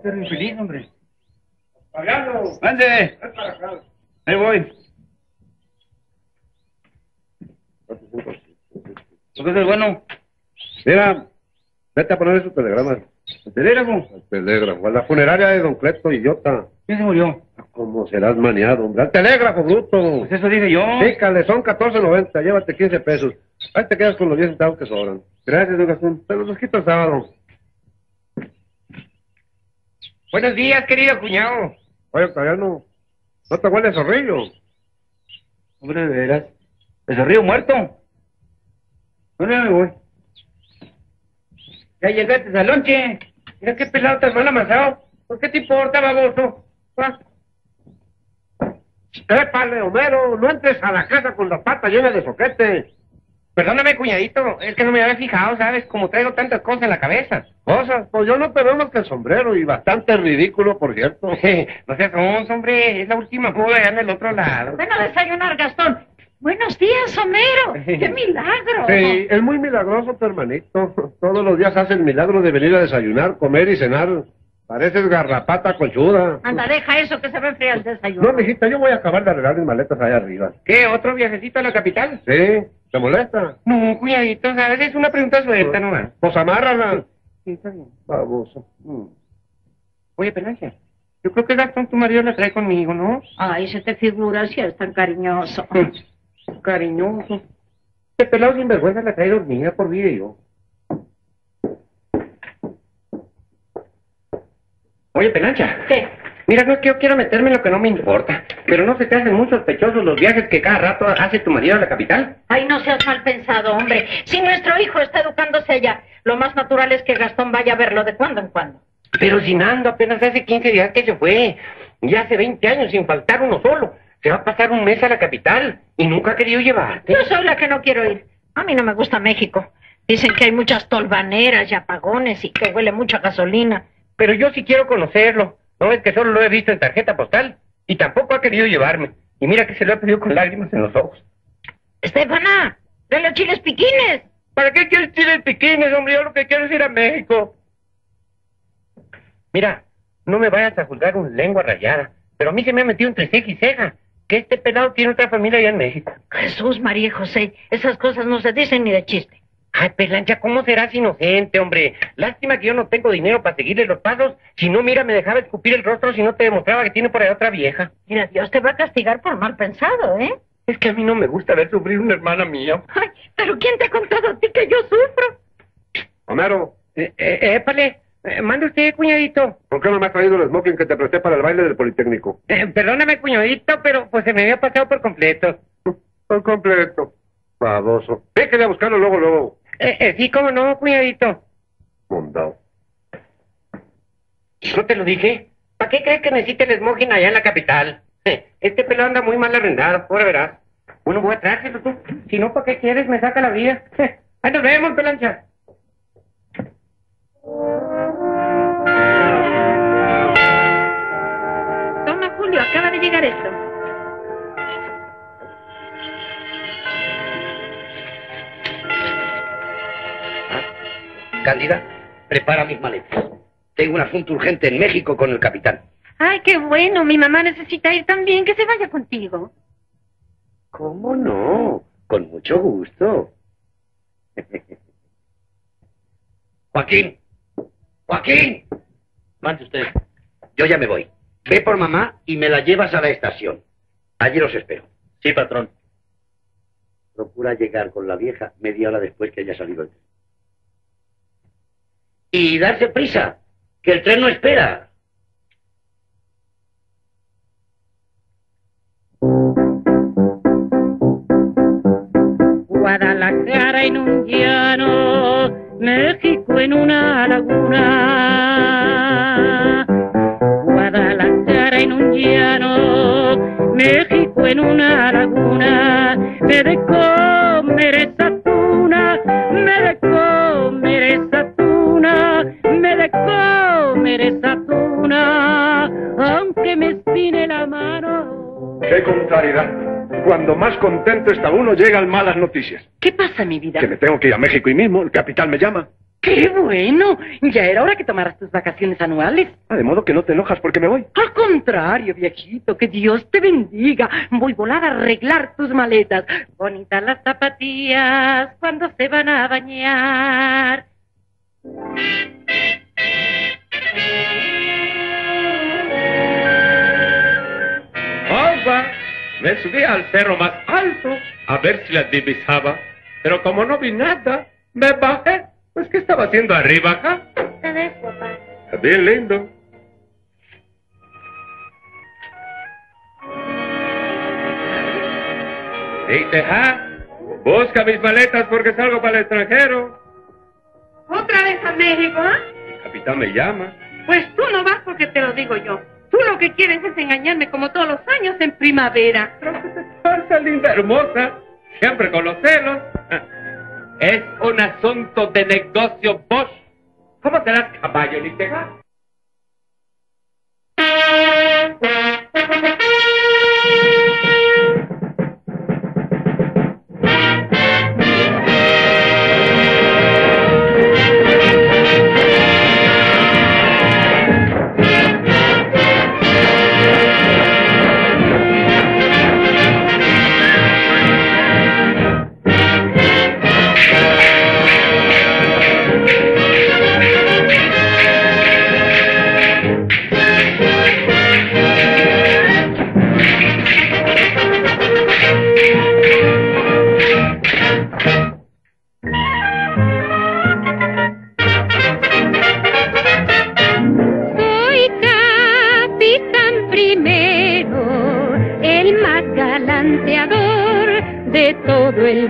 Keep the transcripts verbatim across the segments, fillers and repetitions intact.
Pero infeliz, hombre. Fabiano. ¡Ande! Ahí voy. ¿Por qué es bueno? Mira, vete a poner su telegrama. ¿El telégrafo? El telégrafo. A la funeraria de don Cleto, idiota. ¿Quién se murió? ¿Cómo serás maniado, hombre? ¡Al telégrafo, bruto! Pues eso dije yo. Pícale, son catorce noventa, llévate quince pesos. Ahí te quedas con los diez centavos que sobran. Gracias, don Gastón. Te los quito el sábado. Buenos días, querido cuñado. Oye, Octaviano, ¿no te huele zorrillo? Hombre, de veras. ¿El zorrillo muerto? No, no me voy. Ya llegaste al lonche. Mira qué pelado tan mal amasado. ¿Por qué te importa, baboso? ¿Ah? ¡Épale, Homero! No entres a la casa con la pata llena de soquete. Perdóname, cuñadito. Es que no me había fijado, ¿sabes? Como traigo tantas cosas en la cabeza. ¿Cosas? Pues yo no te veo más que el sombrero y bastante ridículo, por cierto. No seas onzo, hombre. Es la última moda allá en el otro lado. Ven a desayunar, Gastón. Buenos días, Homero. ¡Qué milagro! Sí, es muy milagroso tu hermanito. Todos los días hace el milagro de venir a desayunar, comer y cenar. Pareces garrapata conchuda. Anda, deja eso que se va a enfriar el desayuno. No, mijita, yo voy a acabar de arreglar mis maletas allá arriba. ¿Qué? ¿Otro viajecito a la capital? Sí, ¿te molesta? No, cuñadito, ¿sabes? Es una pregunta suelta nomás. Pues amárrala. Sí, está bien. Baboso. Mm. Oye, Pelancia, yo creo que Gastón, tu marido, la trae conmigo, ¿no? Ay, se te figura si es tan cariñoso. Cariñoso. Este pelado sinvergüenza la trae dormida por video. Oye, Pelancha. ¿Qué? Mira, no es que yo quiera meterme en lo que no me importa, pero ¿no se te hacen muy sospechosos los viajes que cada rato hace tu marido a la capital? Ay, no seas mal pensado, hombre. Si nuestro hijo está educándose allá, lo más natural es que Gastón vaya a verlo de cuando en cuando. Pero sin ando, apenas hace quince días que se fue. Y hace veinte años sin faltar uno solo. Se va a pasar un mes a la capital y nunca ha querido llevarte. Yo soy la que no quiero ir. A mí no me gusta México. Dicen que hay muchas tolvaneras y apagones y que huele mucha gasolina. Pero yo sí quiero conocerlo. No es que solo lo he visto en tarjeta postal y tampoco ha querido llevarme. Y mira que se lo he pedido con lágrimas en los ojos. Estefana, de los chiles piquines. ¿Para qué quieres chiles piquines, hombre? Yo lo que quiero es ir a México. Mira, no me vayas a juzgar un lengua rayada, pero a mí se me ha metido entre ceja y ceja que este pelado tiene otra familia allá en México. Jesús, María y José, esas cosas no se dicen ni de chiste. Ay, Pelancha, ¿cómo serás inocente, hombre? Lástima que yo no tengo dinero para seguirle los pasos. Si no, mira, me dejaba escupir el rostro si no te demostraba que tiene por ahí otra vieja. Mira, Dios te va a castigar por mal pensado, ¿eh? Es que a mí no me gusta ver sufrir una hermana mía. Ay, pero ¿quién te ha contado a ti que yo sufro? Homero. Eh, eh, épale, eh, mande usted, cuñadito. ¿Por qué no me has traído el smoking que te presté para el baile del Politécnico? Eh, perdóname, cuñadito, pero pues se me había pasado por completo. Por completo. Baboso. Déjale a buscarlo luego, luego. Eh, eh, sí, cómo no, cuñadito. Mondao. ¿No te lo dije? ¿Para qué crees que necesite el smoking allá en la capital? Eh, este pelado anda muy mal arrendado, ahora verás. Bueno, voy a traérselo tú. Si no, ¿para qué quieres? Me saca la vida. Eh, ahí nos vemos, Pelancha. Toma, Julio, acaba de llegar esto. Cándida, prepara mis maletas. Tengo un asunto urgente en México con el capitán. Ay, qué bueno. Mi mamá necesita ir también. Que se vaya contigo. ¿Cómo no? Con mucho gusto. Joaquín. Joaquín. Mande usted. Yo ya me voy. Ve por mamá y me la llevas a la estación. Allí los espero. Sí, patrón. Procura llegar con la vieja media hora después que haya salido el tren. Y darse prisa, que el tren no espera. Guadalajara en un llano, México en una laguna. Guadalajara en un llano, México en una laguna. Me de comer esa tuna, me de comer esa tuna, me de comer esa tuna, aunque me espine la mano. ¡Qué contrariedad! Cuando más contento está uno, llegan malas noticias. ¿Qué pasa, mi vida? Que me tengo que ir a México y mismo, el capitán me llama. ¡Qué bueno! Ya era hora que tomaras tus vacaciones anuales. Ah, de modo que no te enojas porque me voy. Al contrario, viejito, que Dios te bendiga. Voy volar a arreglar tus maletas. Bonitas las zapatillas cuando se van a bañar. Opa, me subí al cerro más alto a ver si la divisaba, pero como no vi nada, me bajé. Pues, ¿qué estaba haciendo arriba acá? Te ves, papá. Está bien lindo. Sí, deja. Busca mis maletas porque salgo para el extranjero. ¿Otra vez a México, ah? El capitán me llama. Pues tú no vas porque te lo digo yo. Tú lo que quieres es engañarme como todos los años en primavera. Pero ¿qué te pasa, linda hermosa? Siempre con los celos. Es un asunto de negocio, Bosch. ¿Cómo serás caballo ni te vas? De todo el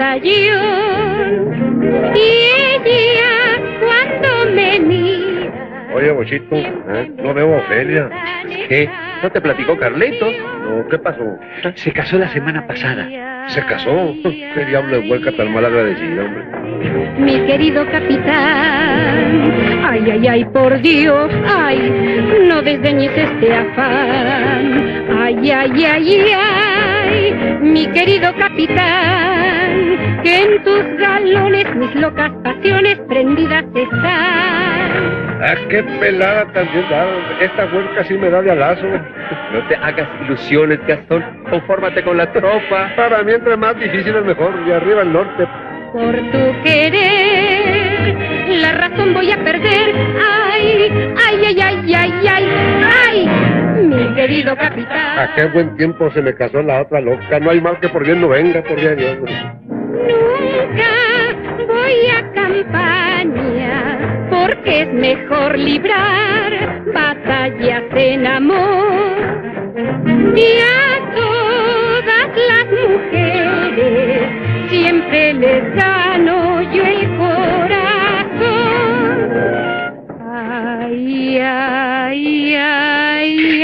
batallón, y ella cuando me mira. Oye, Bochito, ¿eh? No veo a Ofelia. ¿Qué? ¿No te platicó Carlitos? No, ¿qué pasó? Se casó la semana pasada. ¿Se casó? ¿Qué diablo de huelga tan mal agradecida, hombre? Mi querido capitán, ay, ay, ay, por Dios, ay, no desdeñes este afán. Ay, ay, ay, ay, mi querido capitán, que en tus galones mis locas pasiones prendidas están. Ah, qué pelada también da. Esta huelga sí me da de alazo. No te hagas ilusiones, Gastón. Confórmate con la tropa. Para mí, entre más difícil es mejor. De arriba al norte. Por tu querer, la razón voy a perder. Ay, ay, ay, ay, ay, ay, ay, mi querido capitán. A qué buen tiempo se me casó la otra loca. No hay mal que por bien no venga, por bien Dios. Nunca voy a campaña, porque es mejor librar batallas en amor. Y a todas las mujeres siempre les gano yo el corazón. Ay, ay, ay,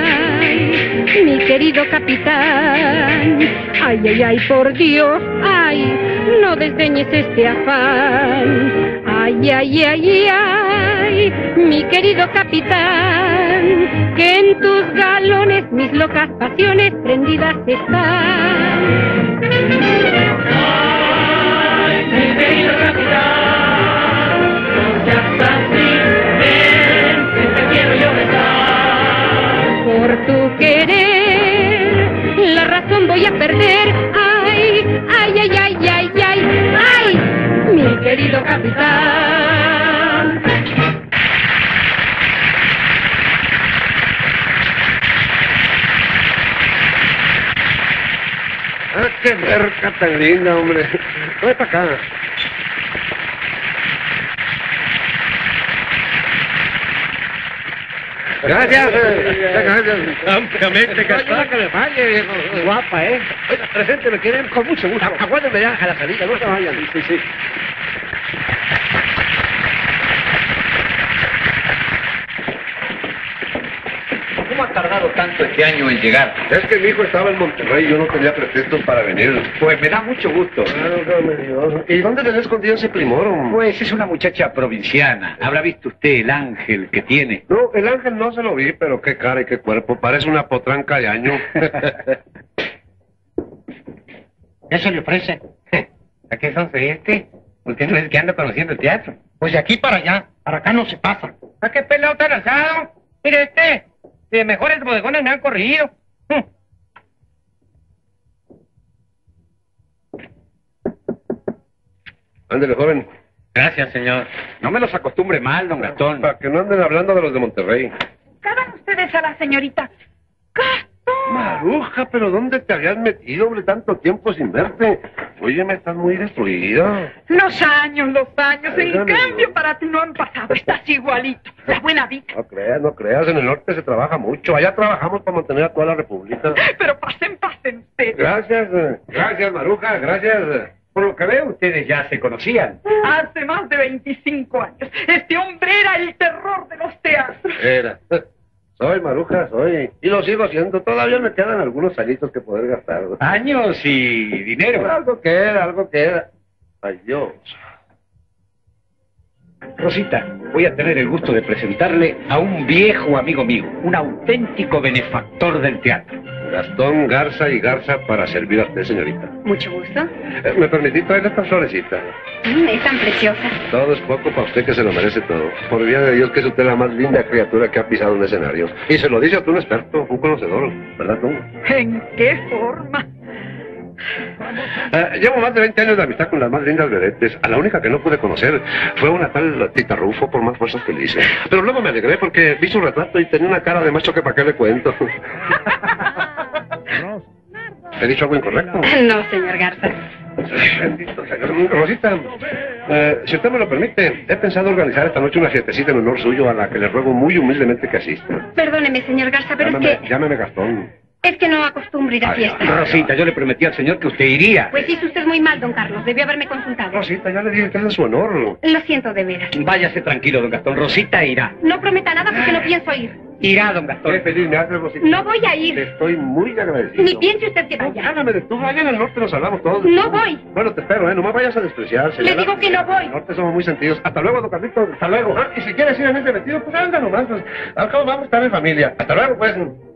ay, mi querido capitán. Ay, ay, ay, por Dios, ay, no desdeñes este afán. Ay, ay, ay, ay, mi querido capitán, que en tus galones mis locas pasiones prendidas están. Ay, mi querido capitán, no seas así, ven, que te quiero yo besar. Por tu querer, la razón voy a perder. Ay, ay, ay, ay, ay, ay, ay, mi querido capitán. Ah, qué verga tan linda, hombre. Ven para acá. Gracias. Gracias. Ampliamente, Gastón. Que me falle, viejo. Guapa, ¿eh? Oiga, presente, me quieren con mucho gusto. Aguántenme ya a la salida, no se vayan. Sí, sí. ¿Cómo ha tardado tanto este año en llegar? Es que mi hijo estaba en Monterrey y yo no tenía pretextos para venir. Pues me da mucho gusto. ¿Y dónde le escondido ese primoro? Pues es una muchacha provinciana. ¿Habrá visto usted el ángel que tiene? No, el ángel no se lo vi, pero qué cara y qué cuerpo. Parece una potranca de año. ¿Qué se le ofrece? ¿A qué son este? Usted no es que anda conociendo el teatro. Pues de aquí para allá, para acá no se pasa. ¿A qué pelado tan alzado? Mire este, de mejores bodegones me han corrido. Hm. Ándele, joven. Gracias, señor. No me los acostumbre mal, don Gastón. Para que no anden hablando de los de Monterrey. Buscaban ustedes a la señorita Gastón. Maruja, pero ¿dónde te habías metido, hombre, tanto tiempo sin verte? Oye, me estás muy destruida. Los años, los años. En Óigame. cambio, para ti no han pasado. Estás igualito. La buena vida. No creas, no creas, en el norte se trabaja mucho. Allá trabajamos para mantener a toda la república. Pero pasen, pasen ustedes. Gracias, eh, gracias, Maruja, gracias. Por lo que veo, ustedes ya se conocían. Hace más de veinticinco años. Este hombre era el terror de los teatros. Era. Soy Maruja, soy. Y lo sigo siendo. Todavía me quedan algunos añitos que poder gastar. Años y dinero. Algo que era, algo que era. Adiós. Rosita, voy a tener el gusto de presentarle a un viejo amigo mío, un auténtico benefactor del teatro. Gastón Garza y Garza para servir a usted, señorita. Mucho gusto. Eh, ¿Me permití traerle esta florecita? Mm, es tan preciosa. Todo es poco para usted que se lo merece todo. Por vida de Dios que es usted la más linda criatura que ha pisado un escenario. Y se lo dice a tú un experto, un conocedor, ¿verdad tú? ¿En qué forma? Eh, llevo más de veinte años de amistad con las más lindas vedettes. A la única que no pude conocer fue una tal Tita Rufo, por más fuerzas que le hice. Pero luego me alegré porque vi su retrato y tenía una cara de macho que para qué le cuento. ¿He dicho algo incorrecto? No, señor Garza. Bendito sea Dios. Rosita, eh, si usted me lo permite, he pensado organizar esta noche una fiestecita en honor suyo a la que le ruego muy humildemente que asista. Perdóneme, señor Garza, pero Llámame, es que... llámeme Gastón. Es que no acostumbro ir a Ay, fiestas. Rosita, yo le prometí al señor que usted iría. Pues hizo usted muy mal, don Carlos. Debió haberme consultado. Rosita, ya le dije que es de su honor. Lo siento de veras. Váyase tranquilo, don Gastón. Rosita irá. No prometa nada porque no pienso ir. Irá, don Gastón. Qué feliz me hace, Rosita. No voy a Le ir. estoy muy agradecido. Ni piense usted que vaya. Hágame de tú, vaya en el norte, nos hablamos todos. No voy. Bueno, te espero, ¿eh? No me vayas a despreciar. Le digo que no voy. En el norte somos muy sentidos. Hasta luego, don Carlito. Hasta luego. Ah, y si quieres ir en ese vestido, pues anda nomás. Pues, al cabo vamos a estar en familia. Hasta luego, pues.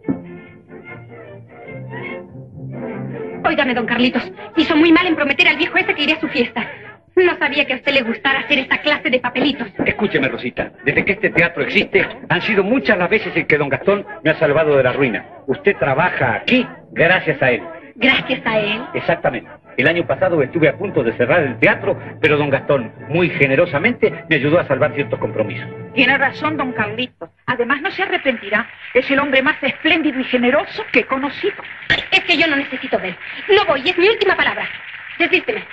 Óigame, don Carlitos. Hizo muy mal en prometer al viejo ese que iría a su fiesta. No sabía que a usted le gustara hacer esta clase de papelitos. Escúcheme, Rosita. Desde que este teatro existe, han sido muchas las veces en que don Gastón me ha salvado de la ruina. Usted trabaja aquí gracias a él. Gracias a él. Exactamente. El año pasado estuve a punto de cerrar el teatro, pero don Gastón, muy generosamente, me ayudó a salvar ciertos compromisos. Tiene razón, don Carlitos. Además, no se arrepentirá. Es el hombre más espléndido y generoso que he conocido. Es que yo no necesito de él. No voy, es mi última palabra. Desvísteme.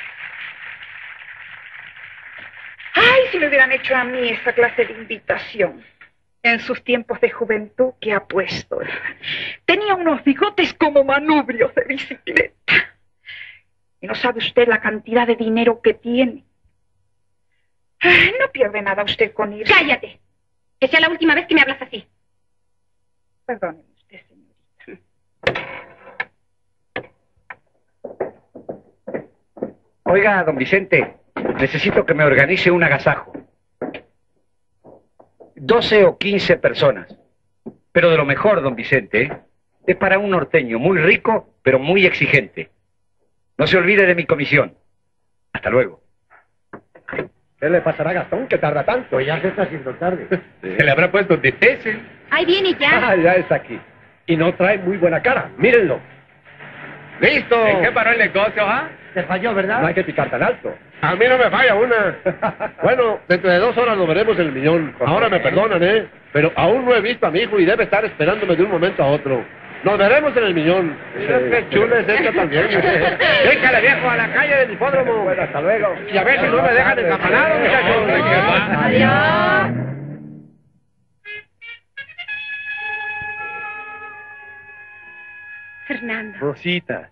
Ay, si me hubieran hecho a mí esa clase de invitación. En sus tiempos de juventud, qué apuesto era. Tenía unos bigotes como manubrios de bicicleta. Y no sabe usted la cantidad de dinero que tiene. Ay, no pierde nada usted con irse. ¡Cállate! Que sea la última vez que me hablas así. Perdóneme usted, señorita. Oiga, don Vicente, necesito que me organice un agasajo. Doce o quince personas. Pero de lo mejor, don Vicente, ¿eh? Es para un norteño muy rico, pero muy exigente. No se olvide de mi comisión. Hasta luego. ¿Qué le pasará a Gastón que tarda tanto? Pues ya se está haciendo tarde. Se le habrá puesto difícil. Ahí viene ya. Ah, ya está aquí. Y no trae muy buena cara. Mírenlo. ¡Listo! ¿En qué paró el negocio, ah? Se falló, ¿verdad? No hay que picar tan alto. A mí no me falla una. Bueno, dentro de dos horas lo veremos en el millón. Ahora me perdonan, ¿eh? Pero aún no he visto a mi hijo y debe estar esperándome de un momento a otro. Nos veremos en el millón. Mira qué chula es esta también. Déjale, viejo, a la calle del hipódromo. Bueno, hasta luego. Y a ver si no me dejan escapanado, muchachos. Adiós. Fernando. Rosita.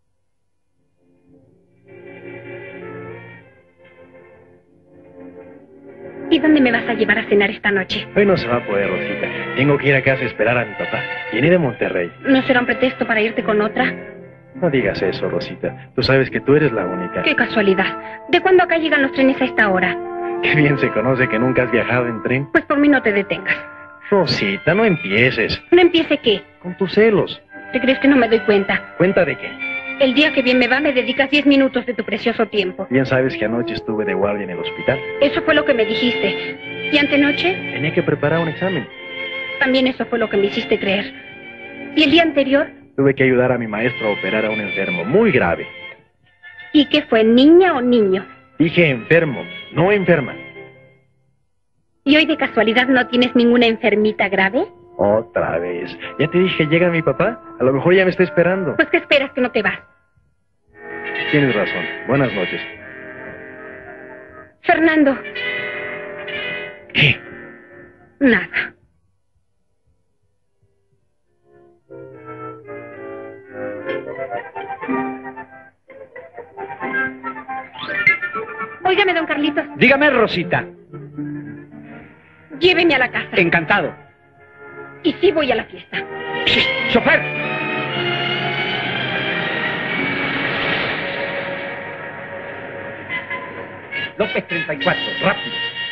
¿Y dónde me vas a llevar a cenar esta noche? Hoy no se va a poder, Rosita. Tengo que ir a casa a esperar a mi papá. Viene de Monterrey. ¿No será un pretexto para irte con otra? No digas eso, Rosita. Tú sabes que tú eres la única. Qué casualidad. ¿De cuándo acá llegan los trenes a esta hora? Qué bien se conoce que nunca has viajado en tren. Pues por mí no te detengas. Rosita, no empieces. ¿No empiece qué? Con tus celos. ¿Te crees que no me doy cuenta? ¿Cuenta de qué? El día que bien me va, me dedicas diez minutos de tu precioso tiempo. Bien sabes que anoche estuve de guardia en el hospital. Eso fue lo que me dijiste. ¿Y antenoche? Tenía que preparar un examen. También eso fue lo que me hiciste creer. ¿Y el día anterior? Tuve que ayudar a mi maestro a operar a un enfermo muy grave. ¿Y qué fue, niña o niño? Dije enfermo, no enferma. ¿Y hoy de casualidad no tienes ninguna enfermita grave? Otra vez. Ya te dije, llega mi papá. A lo mejor ya me está esperando. Pues ¿qué esperas que no te vas? Tienes razón. Buenas noches. Fernando. ¿Qué? Nada. Óigame, don Carlitos. Dígame, Rosita. Lléveme a la casa. Encantado. Y sí voy a la fiesta. ¡Chofer! López treinta y cuatro, rápido.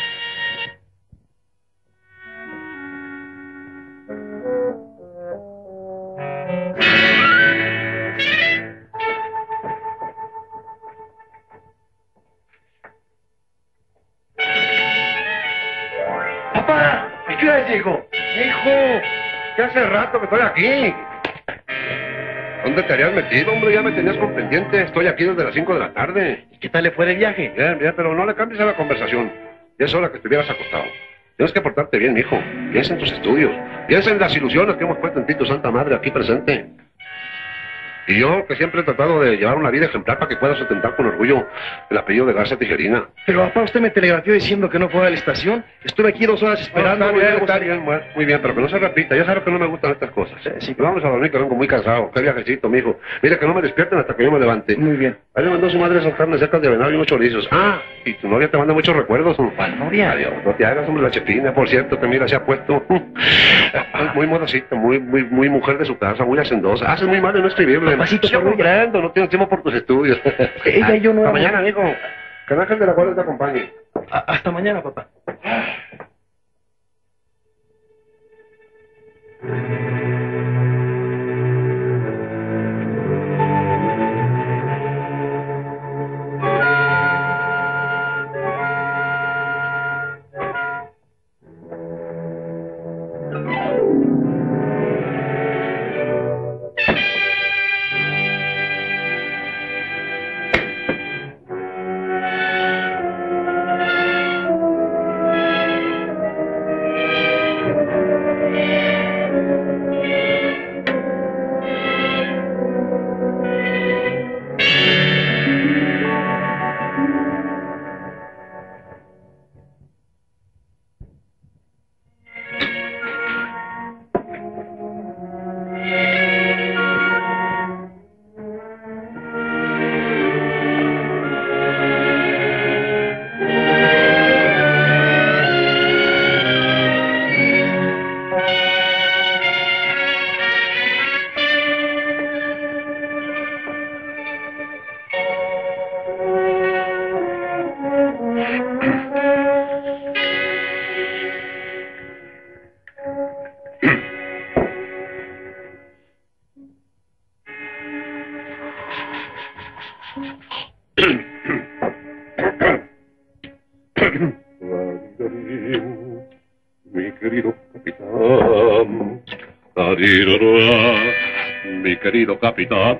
¡Papá! ¿Y qué hora llegó? Hijo, que hace rato que estoy aquí. ¿Dónde te habías metido, hombre? Ya me tenías con pendiente. Estoy aquí desde las cinco de la tarde. ¿Y qué tal le fue de viaje? Bien, bien, pero no le cambies a la conversación. Ya es hora que estuvieras acostado. Tienes que portarte bien, hijo. Piensa en tus estudios. Piensa en las ilusiones que hemos puesto en ti, tu Santa Madre, aquí presente. Y yo, que siempre he tratado de llevar una vida ejemplar para que puedas ostentar con orgullo el apellido de Garza Tijerina. Pero papá, usted me telegrafió diciendo que no fue a la estación. Estuve aquí dos horas esperando. Está bien, está bien, bueno, muy bien, pero que no se repita. Ya sabes que no me gustan estas cosas. Sí, sí. Vamos a dormir, que vengo muy cansado. Qué viajecito, mijo. Mira, que no me despierten hasta que yo me levante. Muy bien. Ahí le mandó su madre esas carnes secas de venado y unos chorizos. Ah, y tu novia te manda muchos recuerdos. ¿Cuál novia? Adiós, no te hagas, hombre, la chepina. Por cierto, que mira, se ha puesto muy modosita, muy, muy, muy mujer de su casa, muy hacendosa. Haces muy mal en no escribirle. Papacito, Yo por ella. comprendo, no tienes tiempo por tus estudios. Ella y yo no Hasta éramos- mañana, amigo. Que el ángel de la guardia te acompañe. A- hasta mañana, papá. Mi querido capitán, arirará, mi querido capitán.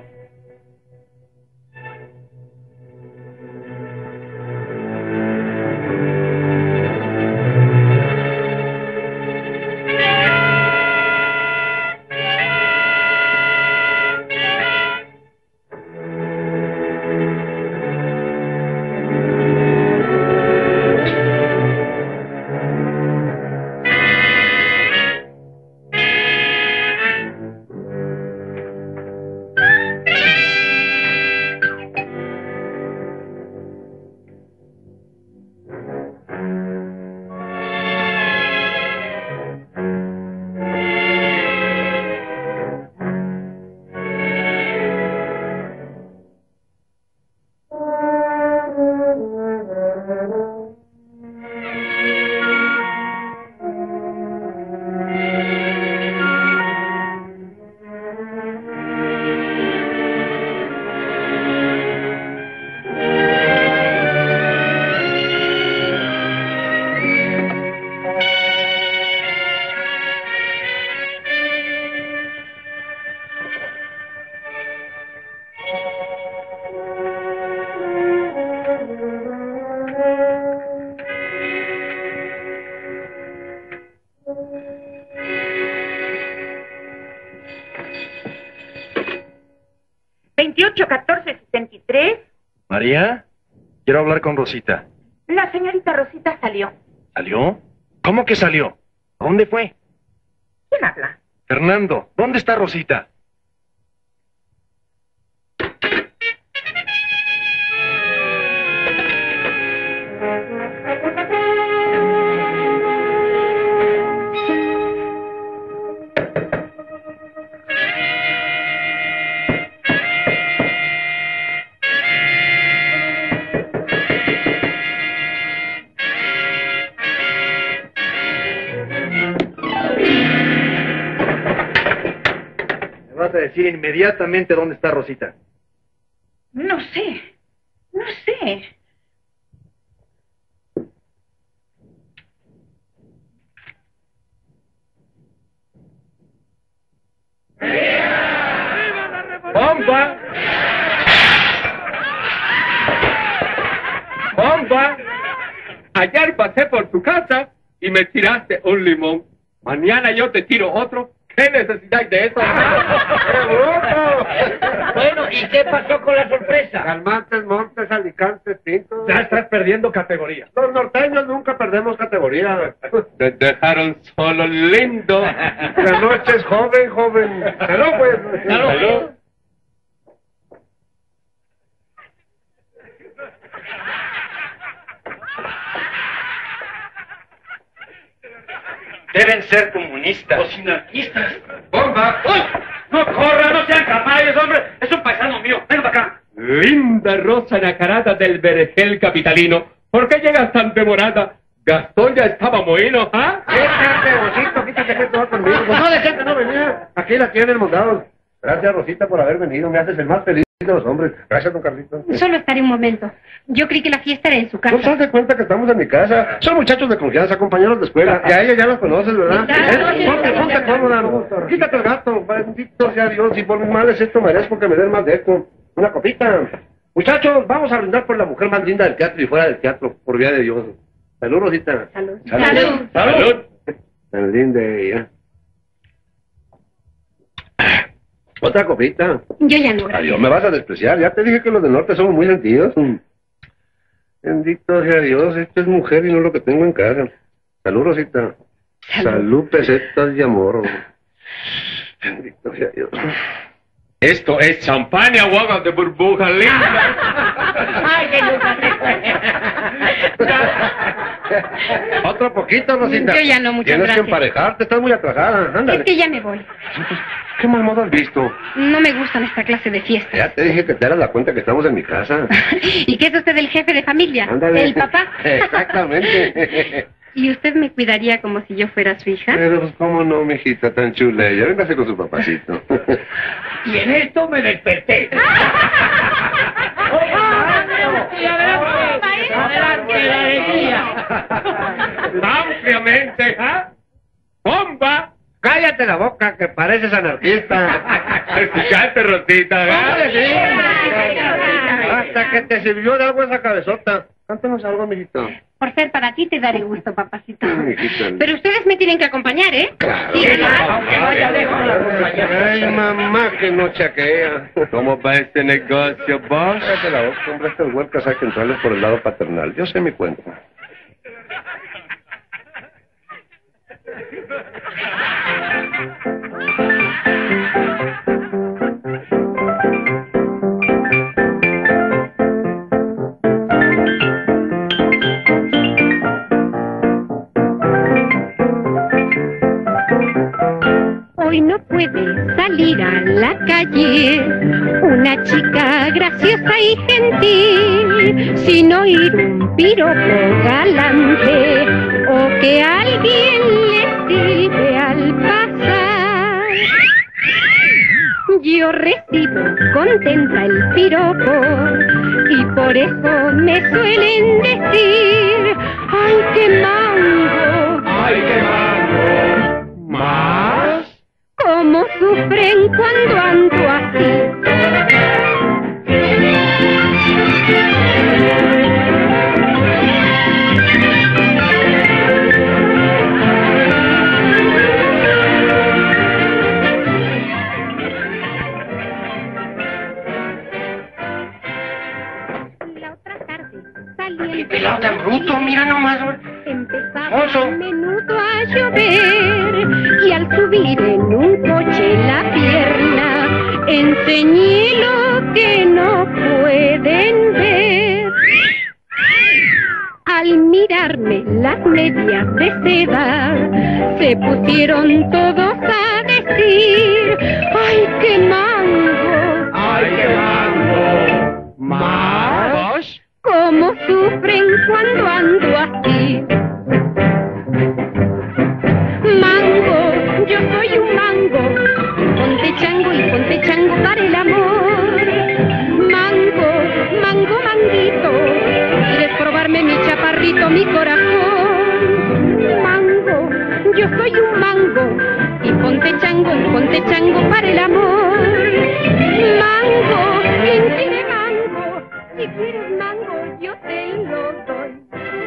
veintiocho catorce sesenta y tres. María, quiero hablar con Rosita. La señorita Rosita salió. ¿Salió? ¿Cómo que salió? ¿A dónde fue? ¿Quién habla? Fernando, ¿dónde está Rosita? Me vas a decir inmediatamente dónde está Rosita. No sé. No sé. ¡Bomba! ¡Bomba! Ayer pasé por tu casa y me tiraste un limón. Mañana yo te tiro otro. ¿Qué necesidad de eso? ¡Qué bruto! Bueno, ¿y qué pasó con la sorpresa? Calmantes, Montes, Alicantes, Pintos. Ya estás perdiendo categoría. Los norteños nunca perdemos categoría. Te dejaron solo lindo. La noche es joven, joven. Salud, pues. Salud. Deben ser comunistas. O sinarquistas. ¡Bomba! ¡Uy! ¡No corran, no sean caballos, hombre! ¡Es un paisano mío! ¡Ven para acá! Linda rosa nacarada del vergel capitalino. ¿Por qué llegas tan demorada? Gastón ya estaba mohino, ¿ah? Quítate, Rosita, quítate que esto va conmigo. Pues no, de gente no venía. Aquí la tienen, montados. Gracias, Rosita, por haber venido. Me haces el más feliz de los hombres. Gracias, don Carlito. Solo estaré un momento. Yo creí que la fiesta era en su casa. ¿No te das de cuenta que estamos en mi casa? Son muchachos de confianza, compañeros de escuela. Y a ella ya los conoces, ¿verdad? ¿Eh? Ponte, ponte cómoda. Quítate el gato. Bendito sea Dios. Y por mis males esto merezco que me den más de esto. Una copita. Muchachos, vamos a brindar por la mujer más linda del teatro y fuera del teatro, por vía de Dios. Salud, Rosita. Salud. Salud. Salud. Tan linda ella. Otra copita. Yo ya no. Gracias. Adiós, me vas a despreciar. Ya te dije que los del norte somos muy sentidos. Bendito sea Dios, esto es mujer y no lo que tengo en casa. Salud, Rosita. Salud. Salud, pesetas de amor. Bendito sea Dios. Esto es champaña o agua de burbuja linda. Ay, que nunca se fue. Otro poquito, Rosita. Yo ya no, muchas Tienes gracias. que emparejarte, estás muy atrasada. Ándale. Es que ya me voy. ¿Qué mal modo has visto? No me gustan esta clase de fiestas. Ya te dije que te hagas la cuenta que estamos en mi casa. ¿Y qué es usted el jefe de familia? Ándale. ¿El papá? Exactamente. ¿Y usted me cuidaría como si yo fuera su hija? Pero pues cómo no, mijita, tan chula. Ya véngase con su papacito. Y en esto me desperté. Adelante, la alegría. Ampliamente, ¿ah? ¡Bomba! Cállate la boca, que pareces anarquista. Escuchaste, Rosita, ¿ah? Ándale, sí. Hasta que te sirvió de algo esa cabezota. Cántanos algo, mijito. Por ser para ti te daré gusto, papacito. Mijita. Pero ustedes me tienen que acompañar, ¿eh? Claro. Sí, Claro, aunque vaya lejos la ruta ya. Ay, mamá, que no chaquea. ¿Cómo va este negocio, boss? Cállate la boca, hombre. Estas huercas hay que entrarles por el lado paternal. Yo sé mi cuenta. Hoy no puede salir a la calle una chica graciosa y gentil sin oír un piropo galante o que alguien le sirve al pasar. Yo recibo contenta el piropo y por eso me suelen decir ¡ay, qué mango! ¡Ay, qué mango! ¿Más? ¿Cómo sufren cuando ando así? llover y al subir en un coche la pierna enseñé lo que no pueden ver. Al mirarme las medias de seda se pusieron todos a decir: ¡ay, qué mango! ¡Ay, qué mango! ¿Más? ¿Cómo sufren cuando ando así? Mango, yo soy un mango, ponte chango y ponte chango para el amor. Mango, mango, manguito, quieres probarme mi chaparrito, mi corazón. Mango, yo soy un mango, y ponte chango y ponte chango para el amor. Mango, ¿quién quiere mango? Si quieres mango, yo te lo doy.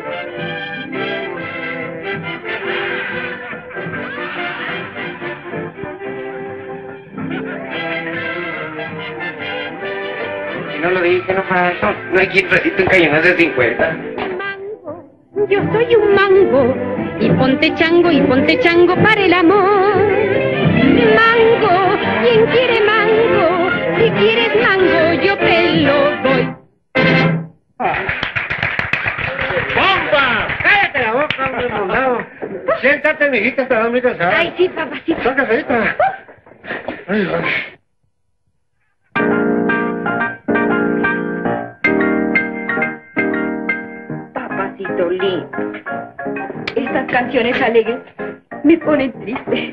Si no lo dije, no pasa. No hay quien recite un cañonazo de cincuenta. Mango, yo soy un mango, y ponte chango y ponte chango para el amor. Mango, ¿quién quiere mango? Si quieres mango, yo te lo doy. ¡Bomba! ¡Cállate la boca, hombre mondado! Siéntate, mijita, estás muy cansada. Ay, sí, papacito. ¡Son cafecita! Ay, ay. Papacito lindo, estas canciones alegres me ponen triste.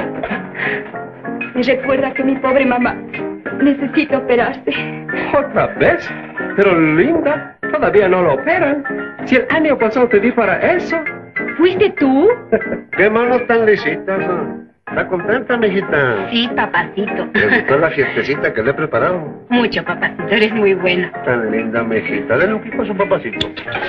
Me recuerda que mi pobre mamá necesita operarse. ¿Otra vez? Pero linda, todavía no lo operan. Si el año pasado te di para eso. ¿Fuiste tú? ¡Qué manos tan lisitas! ¿Está contenta, mijita? Sí, papacito. ¿Le gustó la fiestecita que le he preparado? Mucho, papacito, eres muy bueno. Tan linda, mijita. Denle un pico a su papacito.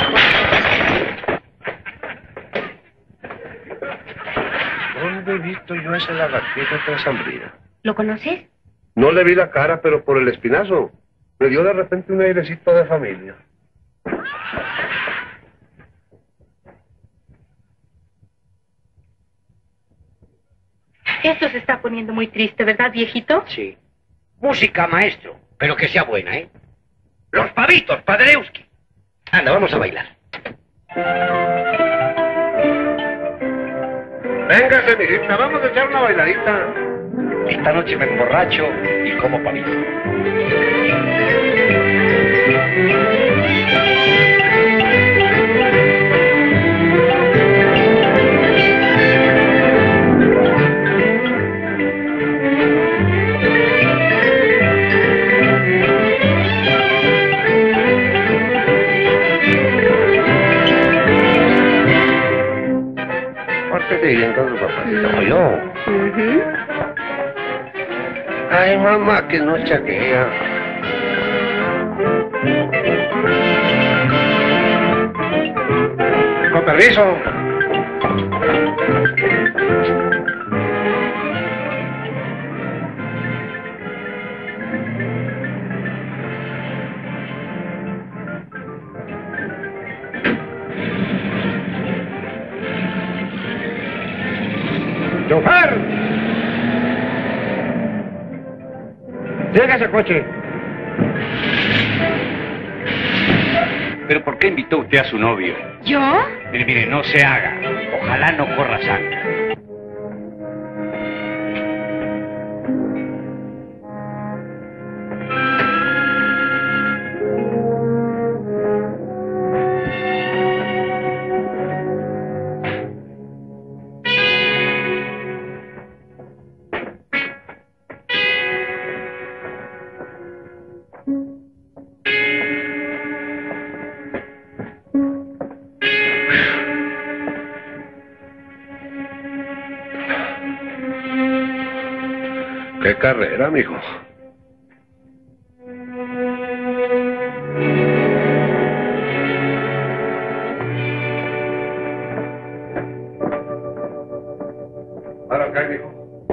¿Dónde he visto yo esa lagartija tan sombría? ¿Lo conoces? No le vi la cara, pero por el espinazo me dio de repente un airecito de familia. Esto se está poniendo muy triste, ¿verdad, viejito? Sí. Música, maestro, pero que sea buena, ¿eh? Los pavitos, Paderewski. Anda, vamos a bailar. Véngase, mijita, vamos a echar una bailadita. Esta noche me emborracho y como pavito. Pórtese bien con su papacito, como yo. Uh-huh. Ay, mamá, que no chaquea. Con permiso. ¡Chofer! ¡Llega ese coche! ¿Pero por qué invitó usted a su novio? ¿Yo? Mire, mire, no se haga. Ojalá no corra sangre. ¡Qué carrera, mijo! Para acá, mijo.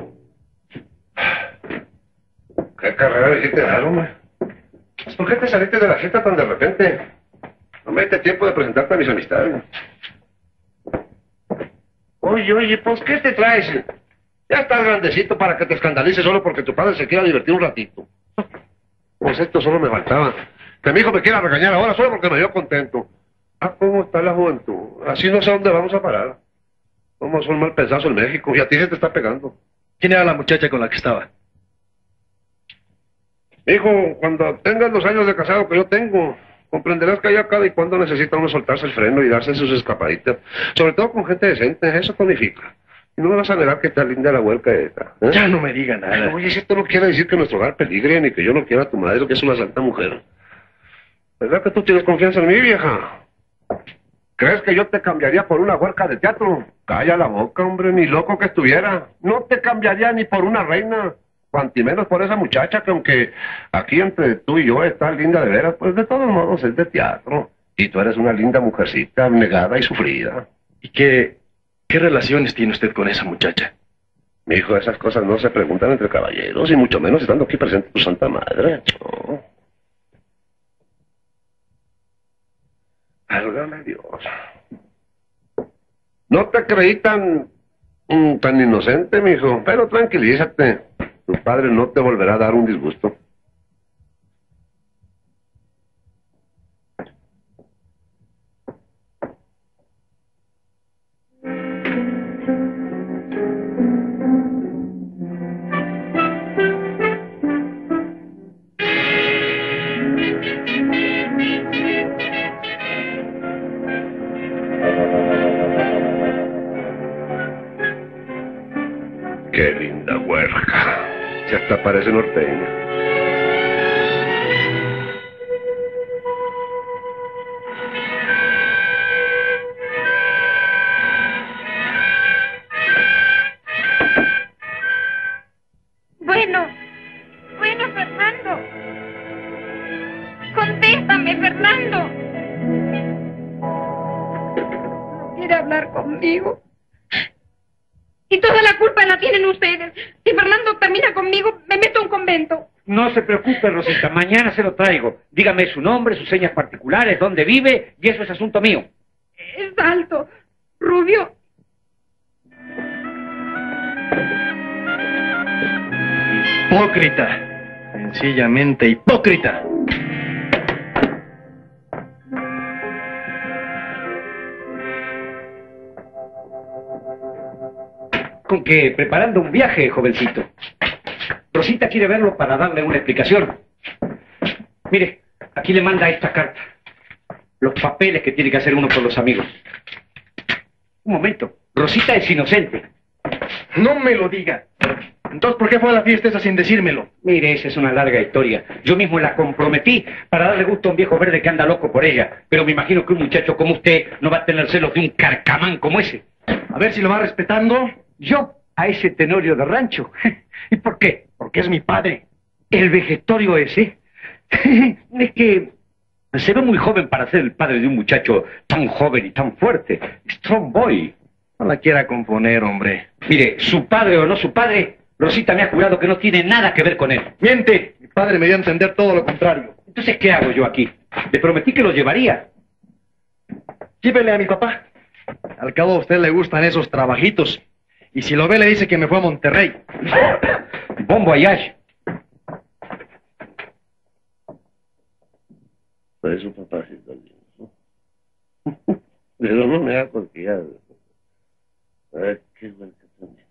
¿Qué carrera hiciste dar, hombre? ¿Por qué te saliste de la fiesta tan de repente? No me diste tiempo de presentarte a mis amistades. Oye, oye, pues, ¿qué te traes? Ya estás grandecito para que te escandalices solo porque tu padre se quiera divertir un ratito. Pues esto solo me faltaba. Que mi hijo me quiera regañar ahora solo porque me vio contento. Ah, ¿cómo está la juventud? Así no sé dónde vamos a parar. ¿Cómo son mal pensados en México? Y a ti se te está pegando. ¿Quién era la muchacha con la que estaba? Hijo, cuando tengas los años de casado que yo tengo, comprenderás que allá cada y cuando necesita uno soltarse el freno y darse sus escapaditas. Sobre todo con gente decente, eso tonifica. Y no me vas a negar que está linda la vuelca esta. ¿eh? Ya no me diga nada. Oye, si esto no quiere decir que nuestro hogar peligre, ni que yo no quiera a tu madre, que es una santa mujer. ¿Verdad que tú tienes confianza en mí, vieja? ¿Crees que yo te cambiaría por una huerca de teatro? Calla la boca, hombre, ni loco que estuviera. No te cambiaría ni por una reina. Cuanti menos por esa muchacha que aunque aquí entre tú y yo está linda de veras, pues de todos modos es de teatro. Y tú eres una linda mujercita, abnegada y sufrida. ¿Y qué, qué relaciones tiene usted con esa muchacha? Mi hijo, esas cosas no se preguntan entre caballeros, y mucho menos estando aquí presente tu santa madre. No. Válgame Dios. No te creí tan, tan inocente, mijo, pero tranquilízate. Tu padre no te volverá a dar un disgusto. Qué linda huerca. Ya hasta parece norteña. Bueno, bueno, Fernando. Contéstame, Fernando. No quiere hablar conmigo. Y toda la culpa la tienen ustedes. Si Fernando termina conmigo, me meto a un convento. No se preocupe, Rosita, mañana se lo traigo. Dígame su nombre, sus señas particulares, dónde vive, y eso es asunto mío. Es alto, rubio. Hipócrita. Sencillamente hipócrita. Con que preparando un viaje, jovencito. Rosita quiere verlo para darle una explicación. Mire, aquí le manda esta carta. Los papeles que tiene que hacer uno por los amigos. Un momento. Rosita es inocente. No me lo diga. Entonces, ¿por qué fue a la fiesta esa sin decírmelo? Mire, esa es una larga historia. Yo mismo la comprometí para darle gusto a un viejo verde que anda loco por ella. Pero me imagino que un muchacho como usted no va a tener celos de un carcamán como ese. A ver si lo va respetando. ¿Yo? A ese tenorio de rancho. ¿Y por qué? Porque es mi padre. ¿El vegetorio ese? Es que se ve muy joven para ser el padre de un muchacho tan joven y tan fuerte. Strong boy. No la quiera componer, hombre. Mire, su padre o no su padre, Rosita me ha jurado que no tiene nada que ver con él. Miente. Mi padre me dio a entender todo lo contrario. Entonces, ¿qué hago yo aquí? Le prometí que lo llevaría. Llévele a mi papá. Al cabo a usted le gustan esos trabajitos. Y si lo ve, le dice que me fue a Monterrey. Bon voyage. Pues su papacito lindo. Pero no me da confianza. Ay, qué bueno que también.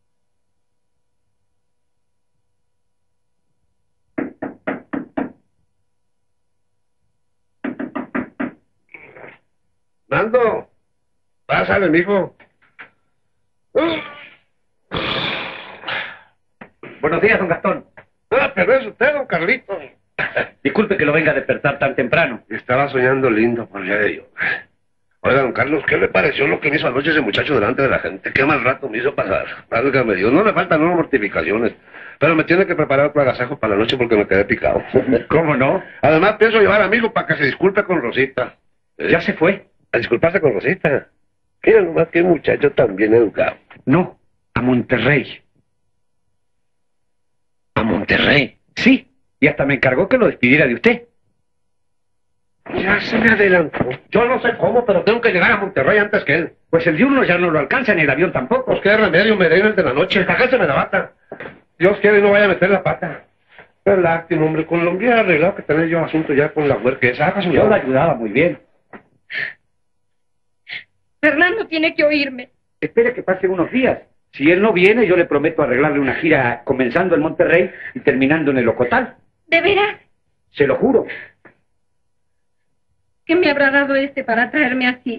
Nando, pásale, mijo. Buenos días, don Gastón. Ah, pero es usted, don Carlito. Disculpe que lo venga a despertar tan temprano. Estaba soñando lindo, por día de Dios. Oiga, don Carlos, ¿qué le pareció lo que me hizo anoche ese muchacho delante de la gente? Qué mal rato me hizo pasar. Válgame Dios, no le faltan unas mortificaciones. Pero me tiene que preparar otro agasajo para la noche porque me quedé picado. ¿Cómo no? Además, pienso llevar a mi hijo para que se disculpe con Rosita. ¿Eh? ¿Ya se fue? A disculparse con Rosita. Mira nomás que muchacho tan bien educado. No, a Monterrey. ¿A Monterrey? Sí, y hasta me encargó que lo despidiera de usted. Ya se me adelantó. Yo no sé cómo, pero tengo que llegar a Monterrey antes que él. Pues el diurno ya no lo alcanza, ni el avión tampoco. Pues qué remedio, me den el de la noche. Sacáseme la bata. Dios quiere y no vaya a meter la pata. Qué lástima, hombre. Con lo hubiera arreglado que tener yo asunto ya con la huerca esa. Haga su Yo labor. la ayudaba muy bien. Fernando tiene que oírme. Espere que pasen unos días. Si él no viene, yo le prometo arreglarle una gira comenzando en Monterrey y terminando en el Ocotal. ¿De veras? Se lo juro. ¿Qué me habrá dado este para traerme así?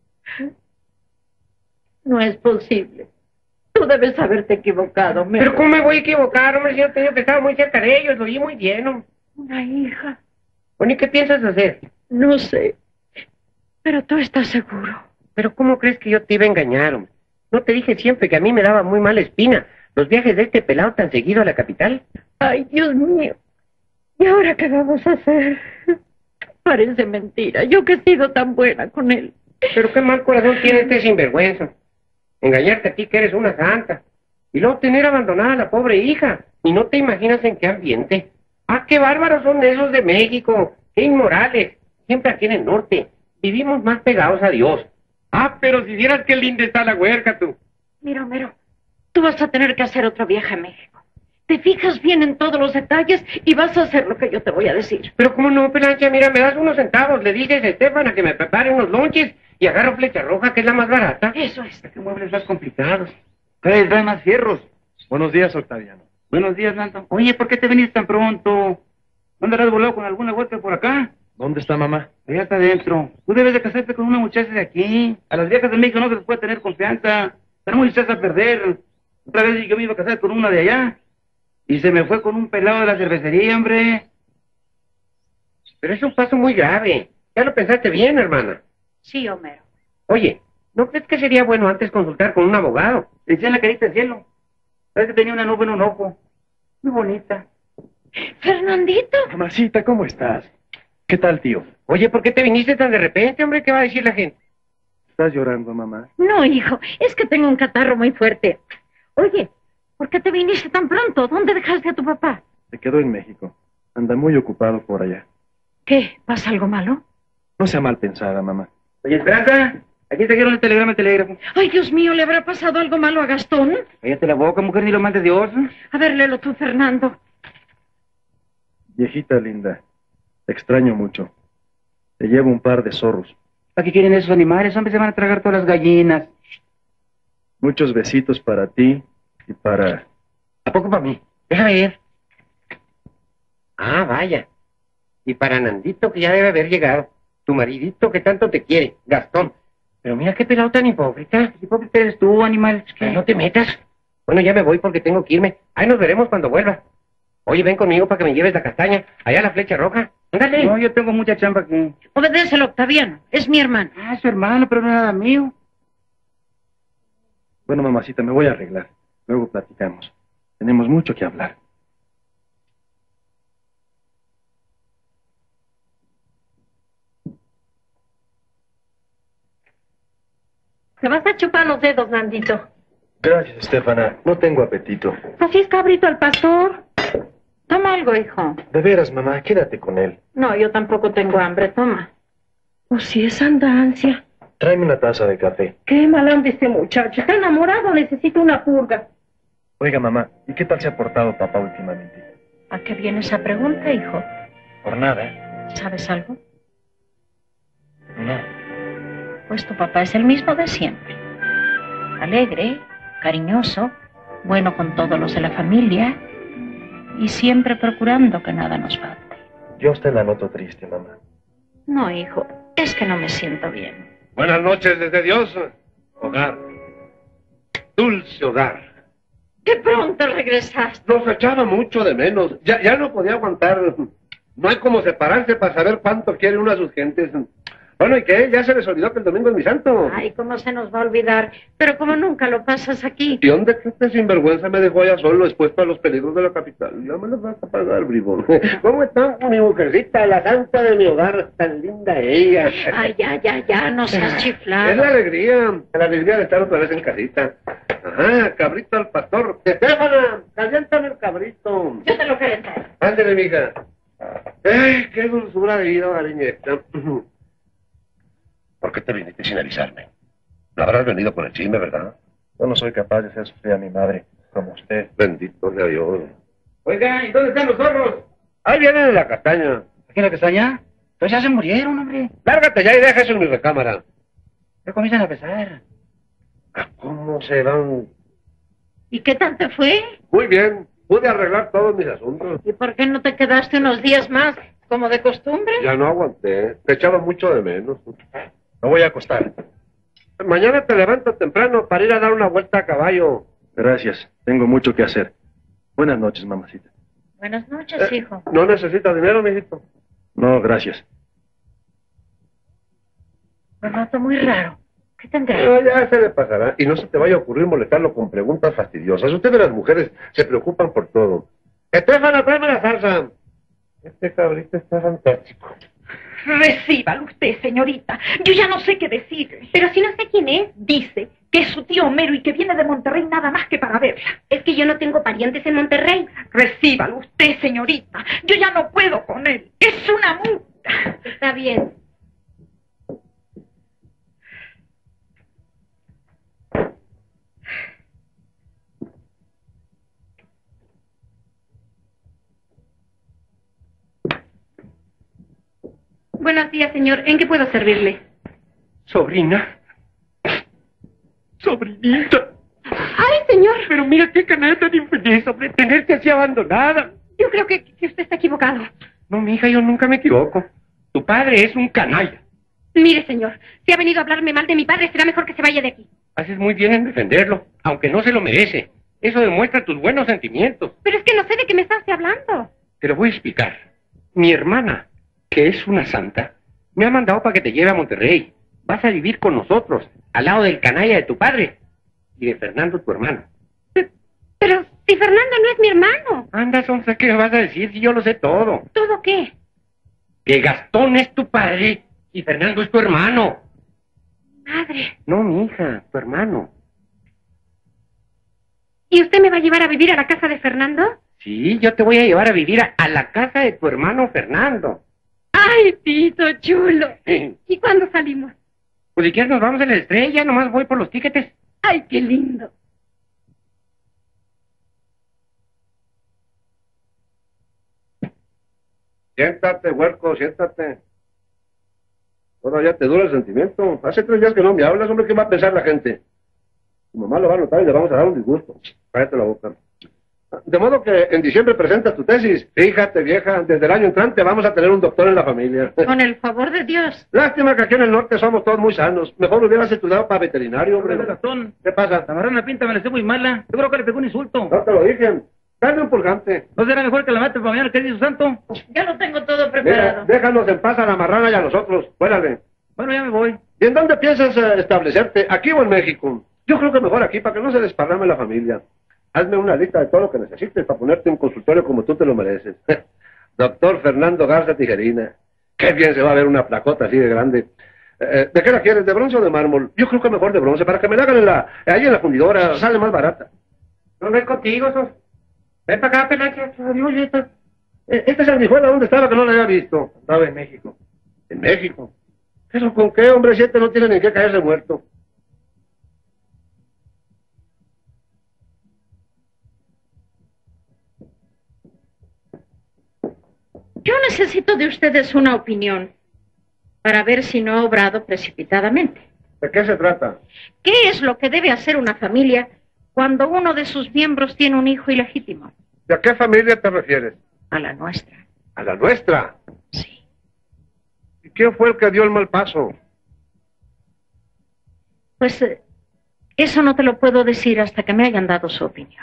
No es posible. Tú debes haberte equivocado, Mero. Pero ¿cómo me voy a equivocar, hombre? Si yo tenía que estar muy cerca de ellos, lo oí muy bien, hombre. Una hija. Bueno, ¿y qué piensas hacer? No sé. Pero tú estás seguro. Pero ¿cómo crees que yo te iba a engañar, hombre? ¿No te dije siempre que a mí me daba muy mala espina los viajes de este pelado tan seguido a la capital? Ay, Dios mío. ¿Y ahora qué vamos a hacer? Parece mentira. Yo que he sido tan buena con él. Pero qué mal corazón tiene este sinvergüenza. Engañarte a ti que eres una santa. Y luego tener abandonada a la pobre hija. Y no te imaginas en qué ambiente. Ah, qué bárbaros son esos de México. Qué inmorales. Siempre aquí en el norte. Vivimos más pegados a Dios. Ah, pero si vieras qué linda está la huerca, tú. Mira, Homero, tú vas a tener que hacer otro viaje a México. Te fijas bien en todos los detalles y vas a hacer lo que yo te voy a decir. Pero cómo no, Pelancha, mira, me das unos centavos. Le dices a Estefana que me prepare unos lonches y agarro Flecha Roja, que es la más barata. Eso es. ¿Qué muebles más complicados? Trae, trae más fierros. Buenos días, Octaviano. Buenos días, Nando. Oye, ¿por qué te venís tan pronto? ¿No andarás volado con alguna vuelta por acá? ¿Dónde está mamá? Allá está adentro. Tú debes de casarte con una muchacha de aquí. A las viejas de México no se les puede tener confianza. Están muy echadas a perder. Otra vez yo me iba a casar con una de allá. Y se me fue con un pelado de la cervecería, hombre. Pero es un paso muy grave. Ya lo pensaste bien, hermana. Sí, Homero. Oye, ¿no crees que sería bueno antes consultar con un abogado? Le decían la carita al cielo. Sabes que tenía una nube en un ojo. Muy bonita. Fernandito. Mamacita, ¿cómo estás? ¿Qué tal, tío? Oye, ¿por qué te viniste tan de repente, hombre? ¿Qué va a decir la gente? ¿Estás llorando, mamá? No, hijo, es que tengo un catarro muy fuerte. Oye, ¿por qué te viniste tan pronto? ¿Dónde dejaste a tu papá? Se quedó en México. Anda muy ocupado por allá. ¿Qué? ¿Pasa algo malo? No sea mal pensada, mamá. Oye, Esperanza, aquí te quiero el telegrama, el telégrafo. Ay, Dios mío, ¿le habrá pasado algo malo a Gastón? Cállate la boca, mujer, ni lo mandes Dios. A ver, léelo tú, Fernando. Viejita linda, te extraño mucho. Te llevo un par de zorros. ¿Para qué quieren esos animales? Hombre, se van a tragar todas las gallinas. Muchos besitos para ti y para... ¿A poco para mí? Déjame ver. Ah, vaya. Y para Nandito, que ya debe haber llegado. Tu maridito que tanto te quiere, Gastón. Pero mira qué pelado tan hipócrita. Hipócrita eres tú, animal. Ay, no te metas. Bueno, ya me voy porque tengo que irme. Ahí nos veremos cuando vuelva. Oye, ven conmigo para que me lleves la castaña. Allá a la Flecha Roja. Ándale. No, yo tengo mucha chamba aquí. Obedécelo, Octaviano. Es mi hermano. Ah, es su hermano, pero no es nada mío. Bueno, mamacita, me voy a arreglar. Luego platicamos. Tenemos mucho que hablar. ¿Te vas a chupar los dedos, Nandito? Gracias, Estefana. No tengo apetito. Así es cabrito al pastor. Toma algo, hijo. De veras, mamá, quédate con él. No, yo tampoco tengo hambre, toma. Oh, si es andancia. Tráeme una taza de café. Qué mal anda este muchacho. Está enamorado, necesita una purga. Oiga, mamá, ¿y qué tal se ha portado papá últimamente? ¿A qué viene esa pregunta, hijo? Por nada. ¿Sabes algo? No. Pues tu papá es el mismo de siempre. Alegre, cariñoso, bueno con todos los de la familia y siempre procurando que nada nos falte. Yo a usted la noto triste, mamá. No, hijo, es que no me siento bien. Buenas noches desde Dios. Hogar. Dulce hogar. ¡Qué pronto regresaste! Nos echaba mucho de menos. Ya, ya no podía aguantar. No hay como separarse para saber cuánto quiere uno a sus gentes. Bueno, ¿y qué? ¿Ya se les olvidó que el domingo es mi santo? Ay, ¿cómo se nos va a olvidar? Pero como nunca lo pasas aquí. ¿Y dónde que este sinvergüenza me dejó allá solo expuesto a los peligros de la capital? Ya me los vas a pagar, bribón. ¿Cómo está mi mujercita, la santa de mi hogar? Tan linda ella. Ay, ya, ya, ya, no seas chiflado. Es la alegría, la alegría de estar otra vez en casita. Ajá, cabrito al pastor. Estefana, caliéntame el cabrito. Yo te lo calentaré. Ándale, mija. Ay, qué dulzura de vida, cariñeta. ¿Por qué te viniste sin avisarme? No habrás venido con el chisme, ¿verdad? Yo no soy capaz de hacer sufrir a mi madre, como usted. Bendito sea Dios. Oiga, ¿y dónde están los zorros? Ahí vienen de la castaña. ¿Aquí en la castaña? Pues ya se murieron, hombre. Lárgate ya y deja eso en mi recámara. Ya comienzan a pesar. ¿Cómo se van? ¿Y qué tal te fue? Muy bien. Pude arreglar todos mis asuntos. ¿Y por qué no te quedaste unos días más, como de costumbre? Ya no aguanté. Te echaba mucho de menos. Me voy a acostar. Mañana te levanto temprano para ir a dar una vuelta a caballo. Gracias. Tengo mucho que hacer. Buenas noches, mamacita. Buenas noches, Eh, hijo. ¿No necesitas dinero, mijito? No, gracias. Me noto muy raro. ¿Qué tendrá? No, ya se le pasará. Y no se te vaya a ocurrir molestarlo con preguntas fastidiosas. Ustedes las mujeres se preocupan por todo. Estefana, tráeme la salsa. Este cabrito está fantástico. Recíbalo usted, señorita. Yo ya no sé qué decir. Pero si no sé quién es. Dice que es su tío Homero y que viene de Monterrey nada más que para verla. Es que yo no tengo parientes en Monterrey. Recíbalo usted, señorita. Yo ya no puedo con él. Es una multa. Está bien. Buenos días, señor. ¿En qué puedo servirle? Sobrina. Sobrinita. ¡Ay, señor! Pero mira qué canalla tan infeliz, hombre, tenerte así abandonada. Yo creo que, que usted está equivocado. No, mi hija, yo nunca me equivoco. Tu padre es un canalla. Mire, señor, si ha venido a hablarme mal de mi padre, será mejor que se vaya de aquí. Haces muy bien en defenderlo, aunque no se lo merece. Eso demuestra tus buenos sentimientos. Pero es que no sé de qué me está usted hablando. Te lo voy a explicar. Mi hermana, que es una santa, me ha mandado para que te lleve a Monterrey. Vas a vivir con nosotros, al lado del canalla de tu padre y de Fernando, tu hermano. Pero si Fernando no es mi hermano. Anda, Sonsa, ¿qué me vas a decir si yo lo sé todo? ¿Todo qué? Que Gastón es tu padre y Fernando es tu hermano. Madre. No, mi hija, tu hermano. ¿Y usted me va a llevar a vivir a la casa de Fernando? Sí, yo te voy a llevar a vivir a, a la casa de tu hermano Fernando. ¡Ay, Tito, chulo! ¿Y cuándo salimos? Pues si quieres nos vamos a la Estrella, nomás voy por los tiquetes. ¡Ay, qué lindo! Siéntate, huerco, siéntate. Todavía te dura el sentimiento. Hace tres días que no me hablas, hombre, ¿qué va a pensar la gente? Tu mamá lo va a notar y le vamos a dar un disgusto. Cállate la boca. De modo que en diciembre presentas tu tesis. Fíjate, vieja, desde el año entrante vamos a tener un doctor en la familia. Con el favor de Dios. Lástima que aquí en el norte somos todos muy sanos. Mejor hubieras estudiado para veterinario, hombre. Gastón, ¿Qué pasa? la marrana pinta me la estoy muy mala. Yo creo que le pegó un insulto. No te lo dije. Dale un purgante. ¿No será mejor que la mate para mañana, que dice su santo? Ya lo tengo todo Mira, preparado. déjanos en paz a la marrana y a nosotros. Fuérale. Bueno, ya me voy. ¿Y en dónde piensas eh, establecerte? ¿Aquí o en México? Yo creo que mejor aquí, para que no se desparrame la familia. Hazme una lista de todo lo que necesites para ponerte un consultorio como tú te lo mereces. Doctor Fernando Garza Tijerina. Qué bien se va a ver una placota así de grande. Eh, ¿De qué la quieres? ¿De bronce o de mármol? Yo creo que mejor de bronce, para que me la hagan en la, ahí en la fundidora. Sale más barata. No ven contigo, Sos. Ven para acá, Pelancia. Adiós, ya está. Eh, Esta sanguijuela, ¿dónde estaba que no la había visto? Estaba en México. ¿En México? ¿Eso con qué, hombre? Siete no tiene ni que caerse muerto. Yo necesito de ustedes una opinión para ver si no he obrado precipitadamente. ¿De qué se trata? ¿Qué es lo que debe hacer una familia cuando uno de sus miembros tiene un hijo ilegítimo? ¿De a qué familia te refieres? A la nuestra. ¿A la nuestra? Sí. ¿Y quién fue el que dio el mal paso? Pues eh, eso no te lo puedo decir hasta que me hayan dado su opinión.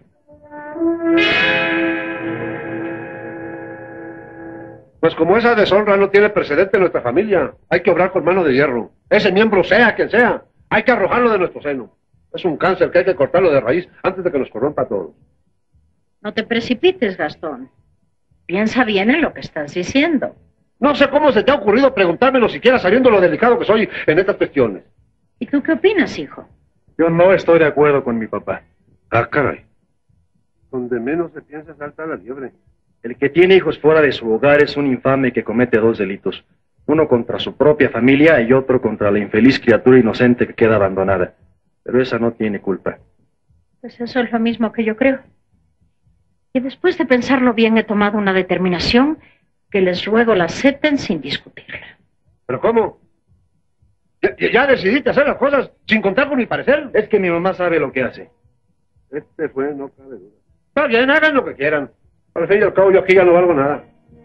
Pues como esa deshonra no tiene precedente en nuestra familia, hay que obrar con mano de hierro. Ese miembro, sea quien sea, hay que arrojarlo de nuestro seno. Es un cáncer que hay que cortarlo de raíz antes de que nos corrompa a todos. No te precipites, Gastón. Piensa bien en lo que estás diciendo. No sé cómo se te ha ocurrido preguntármelo siquiera sabiendo lo delicado que soy en estas cuestiones. ¿Y tú qué opinas, hijo? Yo no estoy de acuerdo con mi papá. Ah, caray. Donde menos se piensa salta la liebre. El que tiene hijos fuera de su hogar es un infame que comete dos delitos. Uno contra su propia familia y otro contra la infeliz criatura inocente que queda abandonada. Pero esa no tiene culpa. Pues eso es lo mismo que yo creo. Y después de pensarlo bien he tomado una determinación que les ruego la acepten sin discutirla. ¿Pero cómo? ¿Ya, ya decidiste hacer las cosas sin contar con mi parecer? Es que mi mamá sabe lo que hace. Este fue, no cabe duda. Está bien, hagan lo que quieran. Al fin y al cabo yo aquí ya no valgo nada.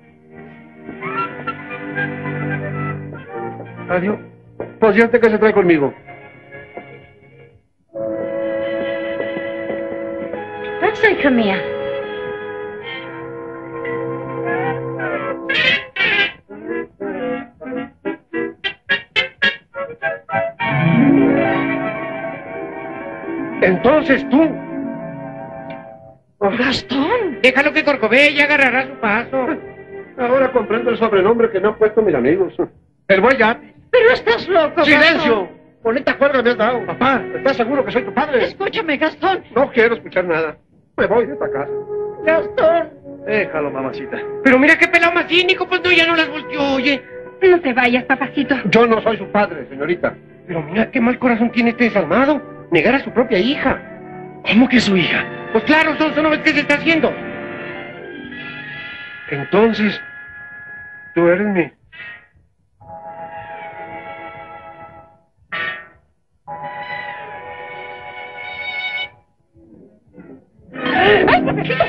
Adiós. Pues ya que se trae conmigo. Pasa, hija mía. Entonces tú... Oh, Gastón. Déjalo que Corcovea ya agarrará su paso. Ahora comprendo el sobrenombre que me han puesto mis amigos. El buen Yapi. Pero estás loco, ¡Silencio! Gastón. Bonita cuerda me has dado. Papá, ¿estás seguro que soy tu padre? Escúchame, Gastón. No quiero escuchar nada. Me voy de esta casa. Gastón. Déjalo, mamacita. Pero mira qué pelado más cínico, pues no, ya no las volteó, oye. No te vayas, papacito. Yo no soy su padre, señorita. Pero mira qué mal corazón tiene este desalmado. Negar a su propia hija. ¿Cómo que su hija? Pues claro, Sonso, ¿no ves qué se está haciendo? Entonces, tú eres mi... ¡Ay, papacito!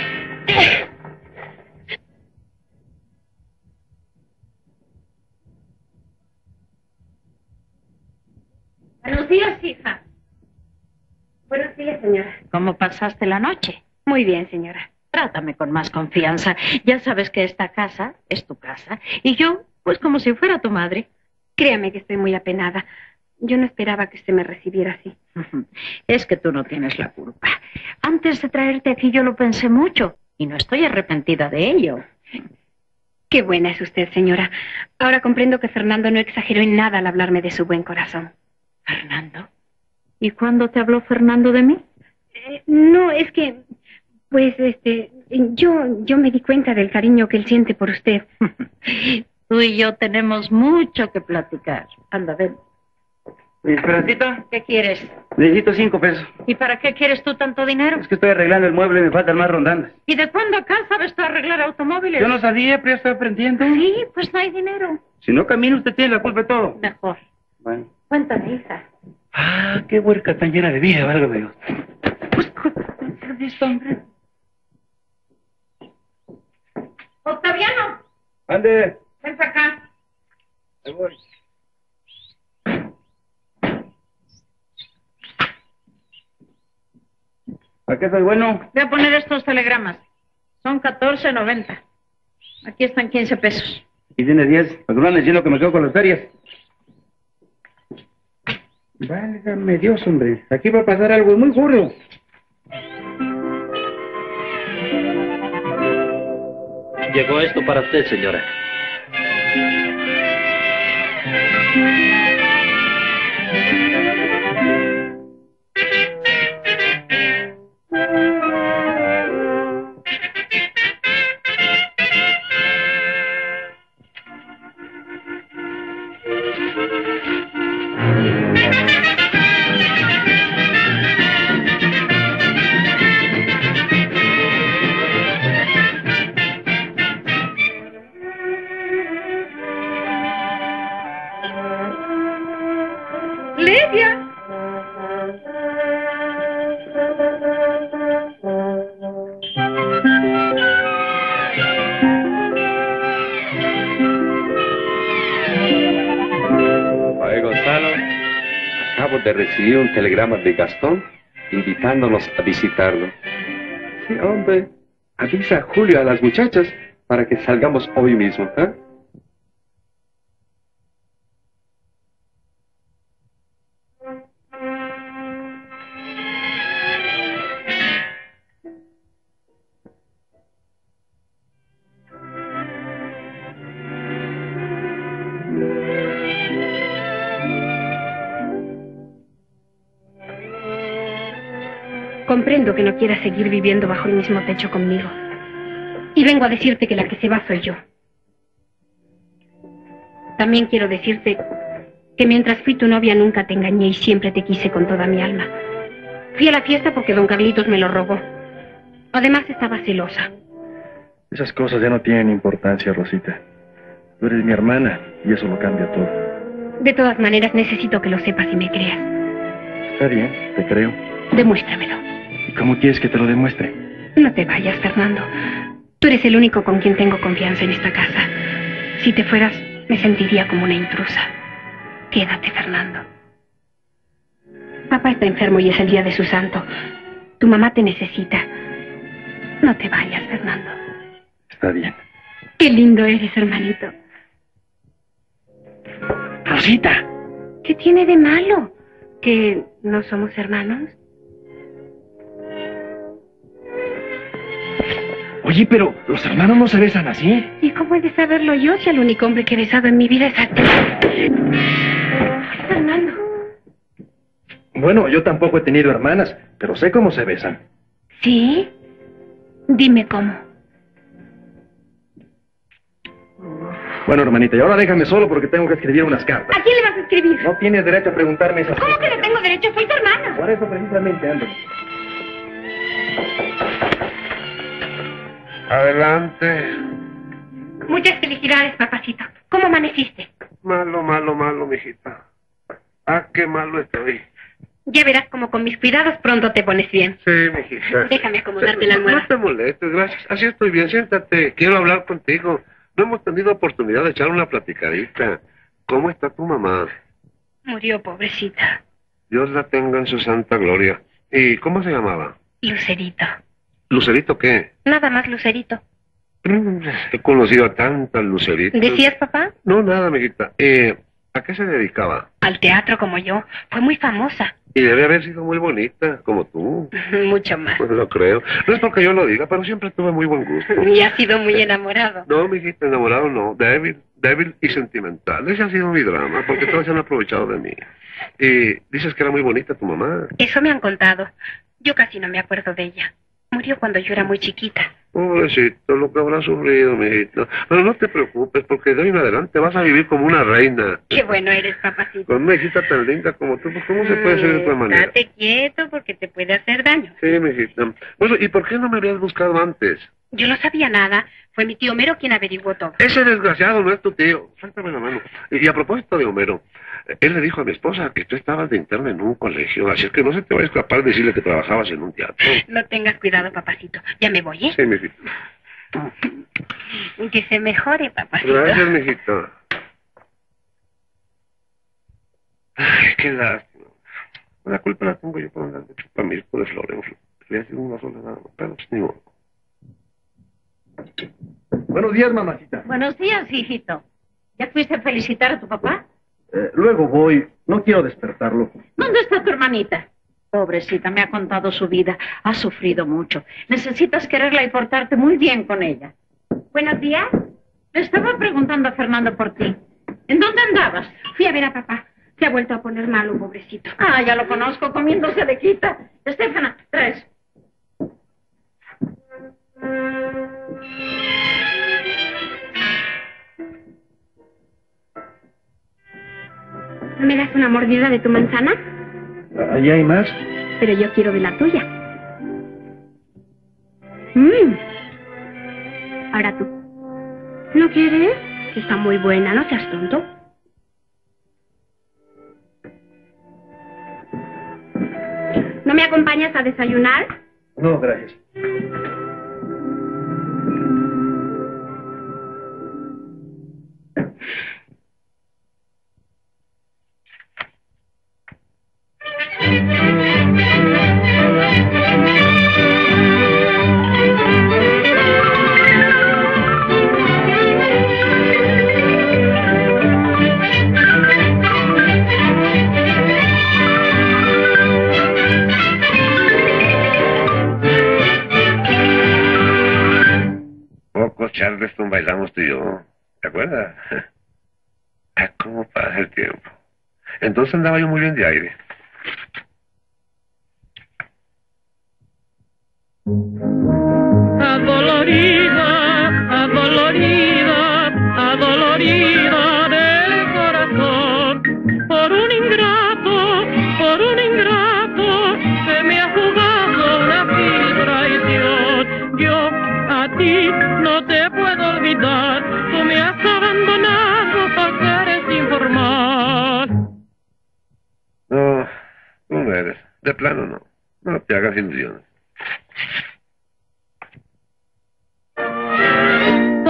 Buenos días, hija. Buenos días, señora. ¿Cómo pasaste la noche? Muy bien, señora. Trátame con más confianza. Ya sabes que esta casa es tu casa. Y yo, pues como si fuera tu madre. Créame que estoy muy apenada. Yo no esperaba que usted me recibiera así. Es que tú no tienes la culpa. Antes de traerte aquí yo lo pensé mucho. Y no estoy arrepentida de ello. Qué buena es usted, señora. Ahora comprendo que Fernando no exageró en nada al hablarme de su buen corazón. ¿Fernando? ¿Y cuándo te habló Fernando de mí? Eh, no, es que... Pues, este... Yo, yo me di cuenta del cariño que él siente por usted. Tú y yo tenemos mucho que platicar. Anda, ven. Esperancita, ¿Qué quieres? necesito cinco pesos. ¿Y para qué quieres tú tanto dinero? Es que estoy arreglando el mueble y me faltan más rondandas. ¿Y de cuándo acá sabes tú arreglar automóviles? Yo no sabía, pero ya estoy aprendiendo. Sí, pues no hay dinero. Si no camina, usted tiene la culpa de todo. Mejor. Bueno. Cuéntame, hija. Ah, qué huerca tan llena de vida, válgame Dios. Pues, ¿qué es esto, hombre? Octaviano, Ande. ven para acá. Ahí voy. ¿A qué soy bueno? Voy a poner estos telegramas. Son catorce noventa. Aquí están quince pesos. Y tiene diez. Para que no anden diciendo que me quedo con las ferias. Válgame Dios, hombre. Aquí va a pasar algo muy gordo. Llegó esto para usted, señora. Lidia. Oye, Gonzalo, acabo de recibir un telegrama de Gastón invitándonos a visitarlo. Sí, hombre, avisa a Julio a las muchachas para que salgamos hoy mismo, ¿eh? Comprendo que no quieras seguir viviendo bajo el mismo techo conmigo. Y vengo a decirte que la que se va soy yo. También quiero decirte que mientras fui tu novia nunca te engañé y siempre te quise con toda mi alma. Fui a la fiesta porque don Carlitos me lo robó. Además estaba celosa. Esas cosas ya no tienen importancia, Rosita. Tú eres mi hermana y eso lo cambia todo. De todas maneras necesito que lo sepas y me creas. Está bien, te creo. Demuéstramelo. ¿Y cómo quieres que te lo demuestre? No te vayas, Fernando. Tú eres el único con quien tengo confianza en esta casa. Si te fueras, me sentiría como una intrusa. Quédate, Fernando. Papá está enfermo y es el día de su santo. Tu mamá te necesita. No te vayas, Fernando. Está bien. Qué lindo eres, hermanito. Rosita. ¿Qué tiene de malo? ¿Que no somos hermanos? Oye, pero los hermanos no se besan así. ¿Y cómo he de saberlo yo si el único hombre que he besado en mi vida es a ti? Fernando. Bueno, yo tampoco he tenido hermanas, pero sé cómo se besan. ¿Sí? Dime cómo. Bueno, hermanita, y ahora déjame solo porque tengo que escribir unas cartas. ¿A quién le vas a escribir? No tienes derecho a preguntarme esas ¿Cómo cosas. que no tengo derecho? Soy tu hermana. Por eso precisamente ando. Adelante. Muchas felicidades, papacito. ¿Cómo amaneciste? Malo, malo, malo, mijita. Ah, qué malo estoy. Ya verás como con mis cuidados pronto te pones bien. Sí, mijita. Déjame acomodarte la No almohada. te molestes, gracias. Así estoy bien, siéntate. Quiero hablar contigo. No hemos tenido oportunidad de echar una platicadita. ¿Cómo está tu mamá? Murió, pobrecita. Dios la tenga en su santa gloria. ¿Y cómo se llamaba? Lucerito. ¿Lucerito qué? Nada más Lucerito. He conocido a tantas luceritas. ¿Decías, papá? No, nada, amiguita. Eh, ¿a qué se dedicaba? Al teatro como yo. Fue muy famosa. Y debe haber sido muy bonita, como tú. Mucho más. Pues lo creo. No es porque yo lo diga, pero siempre tuve muy buen gusto. Y has sido muy enamorado. No, mijita, enamorado no. Débil, débil y sentimental. Ese ha sido mi drama, porque todos se han aprovechado de mí. Y dices que era muy bonita tu mamá. Eso me han contado. Yo casi no me acuerdo de ella. Murió cuando yo era muy chiquita. Pobrecito, lo que habrá sufrido, mijito. Pero no te preocupes, porque de hoy en adelante vas a vivir como una reina. Qué bueno eres, papacito. Con una hijita tan linda como tú, pues ¿cómo se puede ser de otra manera? Estate quieto porque te puede hacer daño. Sí, mijita. Bueno, ¿y por qué no me habías buscado antes? Yo no sabía nada. Fue mi tío Homero quien averiguó todo. Ese desgraciado no es tu tío. Suéltame la mano. Y a propósito de Homero, él le dijo a mi esposa que tú estabas de interna en un colegio, así es que no se te vaya a escapar decirle que trabajabas en un teatro. No tengas cuidado, papacito. Ya me voy, ¿eh? Sí, mijito. Que se mejore, papacito. Gracias, mijito. Ay, qué lástima. La culpa la tengo yo por andar de chupamisco de flores. Le ha sido una sola nada más, pero pues ni modo. Buenos días, mamacita. Buenos días, hijito. ¿Ya fuiste a felicitar a tu papá? Eh, luego voy. No quiero despertarlo. ¿Dónde está tu hermanita? Pobrecita, me ha contado su vida. Ha sufrido mucho. Necesitas quererla y portarte muy bien con ella. Buenos días. Le estaba preguntando a Fernando por ti. ¿En dónde andabas? Fui a ver a papá. Se ha vuelto a poner malo, pobrecito. Ah, ya lo conozco, comiéndose de quita. Estefana, tres. ¿Me das una mordida de tu manzana? ¿Allí hay más? Pero yo quiero de la tuya. Mmm. Ahora tú. ¿No quieres? Está muy buena, no seas tonto. ¿No me acompañas a desayunar? No, gracias. Charleston bailamos tú y yo. ¿Te acuerdas? Ah, cómo pasa el tiempo. Entonces andaba yo muy bien de aire. Adolorida, adolorida, adolorida de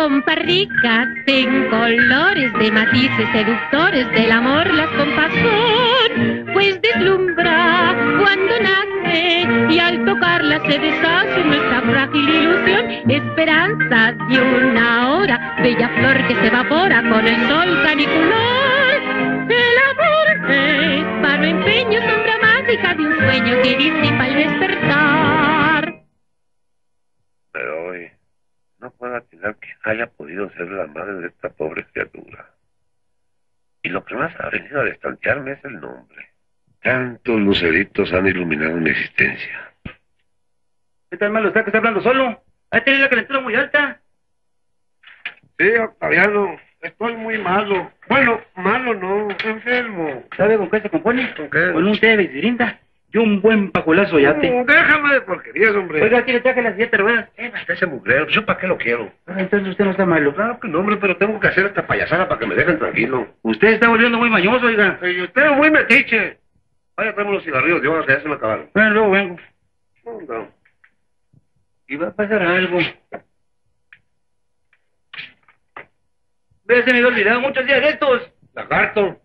pompa rica, en colores de matices seductores del amor las pompas son, pues deslumbra cuando nace y al tocarla se deshace nuestra frágil ilusión, esperanza de una hora, bella flor que se evapora con el sol caniculor. El amor es vano empeño, sombra mágica de un sueño que disipa al despertar. Pero hoy no puedo atinar que haya podido ser la madre de esta pobre criatura. Y lo que más ha venido a destantearme es el nombre. Tantos luceritos han iluminado mi existencia. ¿Qué tan malo está que está hablando solo? ¿Hay que tener la calentura muy alta? Sí, Octaviano, estoy muy malo. Bueno, malo no, enfermo. ¿Sabe con qué se compone? ¿Con qué? Con un té de bicirinda y un buen paculazo yate. No, déjame de porquerías, hombre. Oiga, aquí le traje las siete ruedas. Eh, basta ese mugrero, ¿yo para qué lo quiero? Ah, entonces usted no está malo. Claro que no, hombre, pero tengo que hacer esta payasada para que me dejen tranquilo. Usted está volviendo muy mañoso, oiga. Y usted es muy metiche. Vaya, traemos los cigarrillos, yo que ya se me acabaron. Bueno, luego vengo. No, no. Y va a pasar algo. Ve, se me había olvidado muchos días de estos. Lagarto.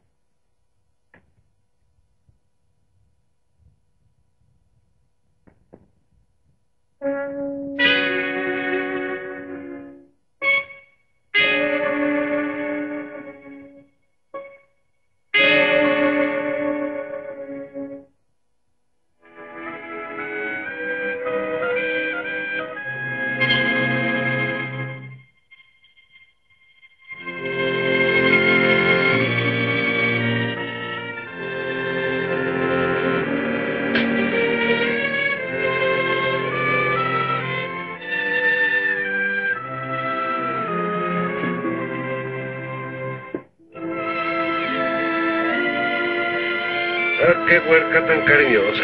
Ah, qué huerca tan cariñosa.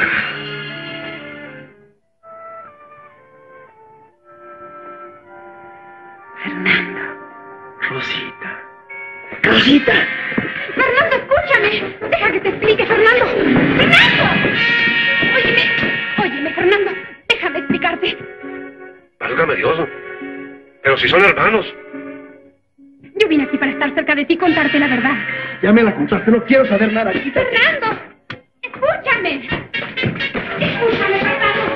Fernando. Rosita. ¡Rosita! Fernando, escúchame. Deja que te explique, Fernando. ¡Fernando! Óyeme, óyeme, Fernando. Déjame explicarte. Válgame Dios. Pero si son hermanos. Yo vine aquí para estar cerca de ti y contarte la verdad. Ya me la contaste, no quiero saber nada. ¡Fernando! ¡Escúchame! ¡Escúchame, Fernando!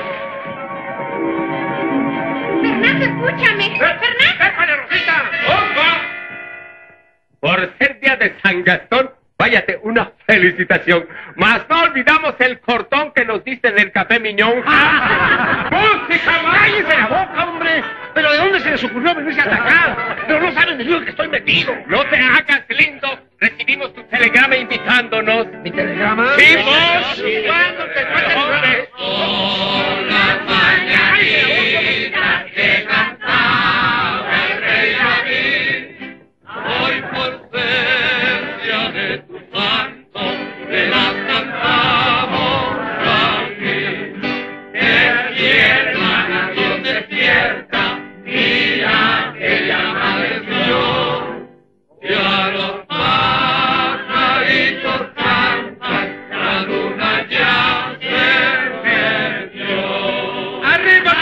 ¡Fernando, escúchame! ¡Fernando! ¡Déjale, Rosita! ¡Opa! Por ser día de San Gastón, váyate una felicitación. Mas no olvidamos el cortón que nos diste del café Miñón. ¡Música, cállese la boca, hombre! ¿Pero de dónde se les ocurrió venirse a atacar? Pero no saben el lío que estoy metido. No te hagas lindo. Recibimos tu telegrama invitándonos. ¿Mi telegrama? Sí, vos. ¿Cuándo te hombre? Son las mañanitas que cantaba el rey David. Hoy por ser día de tu santo, te las cantamos aquí. Despierta, nación despierta, mira que ya amaneció. Y a los pajaritos cantan, la luna ya se metió. ¡Arriba,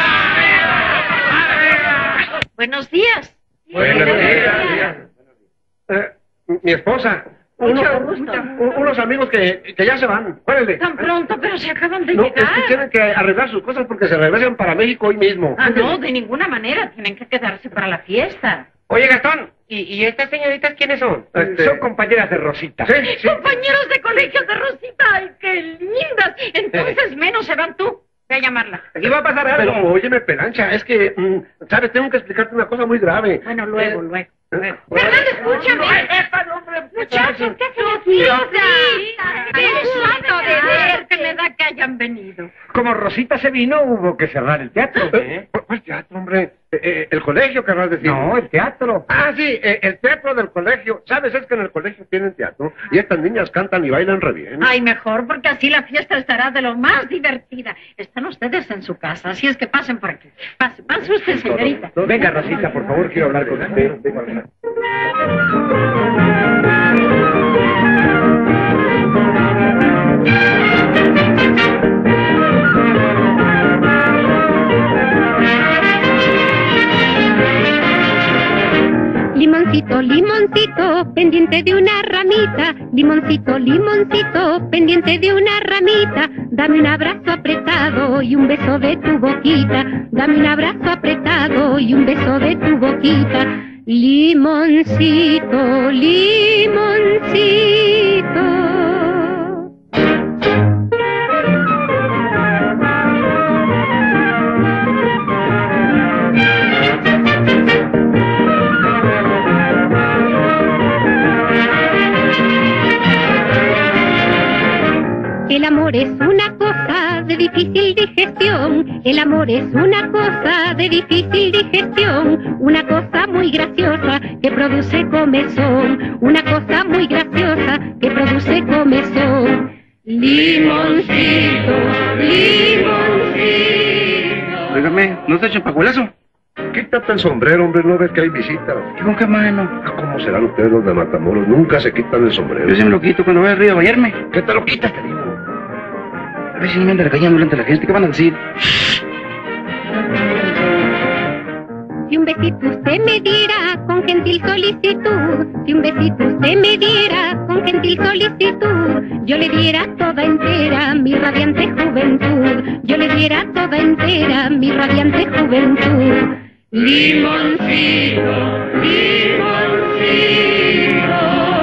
Buenos días. Buenos días. Eh, mi esposa. Mucho Uno- gusto. un- unos amigos que, que ya se van. Órale. Tan pronto, pero se acaban de No, es llegar. que tienen que arreglar sus cosas porque se regresan para México hoy mismo. Ah, no, de ninguna manera. Tienen que quedarse para la fiesta. Oye, Gastón, ¿y, y estas señoritas quiénes son? Este- Son compañeras de Rosita. Sí, sí. Compañeros de colegio de Rosita. ¡Ay, qué lindas! Entonces menos se van tú. Ve a llamarla. Aquí va a pasar algo. Pero óyeme, Pelancha, es que, mm, ¿sabes? Tengo que explicarte una cosa muy grave. Bueno, luego, Eh, luego. eh, Fernando, escúchame. Muchachos, ¿qué hacen aquí? ¡Qué gusto de ver! Que me da que hayan venido. Como Rosita se vino, hubo que cerrar el teatro. Eh, ¿Cuál teatro, hombre? Eh, eh, el colegio, querrás decir. No, el teatro. Ah, sí, eh, el teatro del colegio. ¿Sabes? Es que en el colegio tienen teatro y estas niñas cantan y bailan re bien. Ay, mejor, porque así la fiesta estará de lo más divertida. Están ustedes en su casa, así es que pasen por aquí. Pase, pase usted, señorita. Venga, Rosita, por favor, quiero hablar con usted. Limoncito, limoncito, pendiente de una ramita. Limoncito, limoncito, pendiente de una ramita. Dame un abrazo apretado y un beso de tu boquita. Dame un abrazo apretado y un beso de tu boquita. Limoncito, limoncito. El amor es una cosa de difícil digestión, el amor es una cosa de difícil digestión, una cosa muy graciosa que produce comezón, una cosa muy graciosa que produce comezón. Limoncito, limoncito. Óigame, ¿no te echa pacuelazo? Quítate el sombrero, hombre, ¿no ves que hay visitas? ¿Con qué mano? ¿Cómo serán ustedes los de Matamoros? Nunca se quitan el sombrero. Yo siempre lo quito cuando voy al río a bañarme. ¿Qué te lo quitas, te digo? A ver si no me anda regañando delante de la gente, ¿qué van a decir? Si un besito usted me diera con gentil solicitud, si un besito usted me diera con gentil solicitud, yo le diera toda entera mi radiante juventud, yo le diera toda entera mi radiante juventud. Limoncito, limoncito.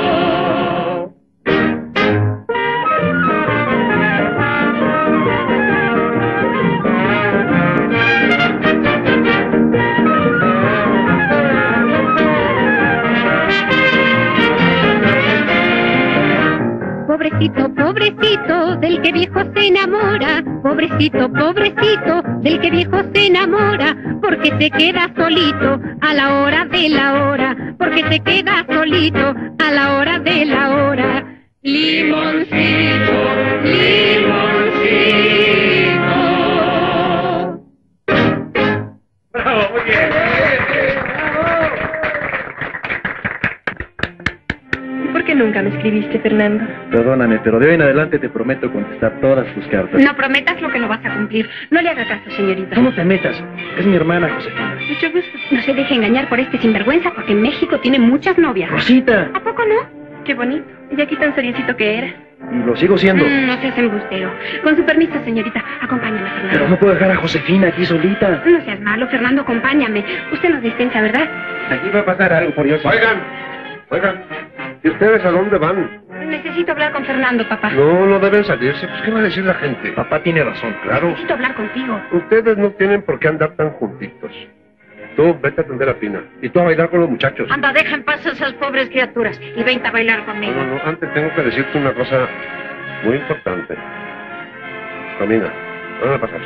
Pobrecito, pobrecito, del que viejo se enamora. Pobrecito, pobrecito, del que viejo se enamora. Porque se queda solito a la hora de la hora. Porque se queda solito a la hora de la hora. Limoncito, limoncito. ¡Bravo, muy bien! ¿Por qué nunca me escribiste, Fernando? Perdóname, pero de hoy en adelante te prometo contestar todas tus cartas. No prometas lo que no vas a cumplir. No le haga caso, señorita. ¿Cómo te metas? Es mi hermana, Josefina. Mucho gusto. No se deje engañar por este sinvergüenza, porque en México tiene muchas novias. Rosita. ¿A poco no? Qué bonito. Y aquí tan seriecito que era. Y lo sigo siendo. Mm, no seas embustero. Con su permiso, señorita, acompáñame, Fernando. Pero no puedo dejar a Josefina aquí solita. No seas malo, Fernando, acompáñame. Usted nos dispensa, ¿verdad? Aquí va a pasar algo, por Dios. Oigan, oigan. ¿Y ustedes a dónde van? Necesito hablar con Fernando, papá. No, no deben salirse. Pues, ¿qué va a decir la gente? Papá tiene razón. Claro. Necesito hablar contigo. Ustedes no tienen por qué andar tan juntitos. Tú, vete a atender a Pina. Y tú a bailar con los muchachos. Anda, deja en paz a esas pobres criaturas y vente a bailar conmigo. No, no, no. Antes tengo que decirte una cosa muy importante. Camina. ¿Dónde pasas?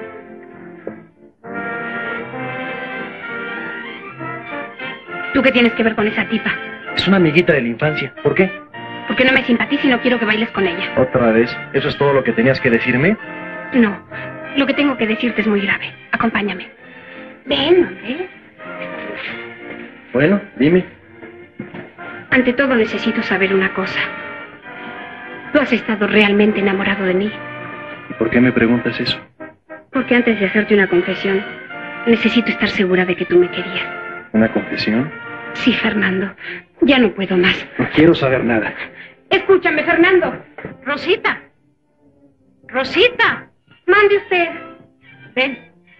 ¿Tú qué tienes que ver con esa tipa? Es una amiguita de la infancia. ¿Por qué? Porque no me simpatiza y no quiero que bailes con ella. ¿Otra vez? ¿Eso es todo lo que tenías que decirme? No, lo que tengo que decirte es muy grave. Acompáñame. Ven, hombre. Bueno, dime. Ante todo necesito saber una cosa. ¿Tú has estado realmente enamorado de mí? ¿Y por qué me preguntas eso? Porque antes de hacerte una confesión, necesito estar segura de que tú me querías. ¿Una confesión? Sí, Fernando. Ya no puedo más. No quiero saber nada. Escúchame, Fernando. Rosita. Rosita. Mande usted. Ven.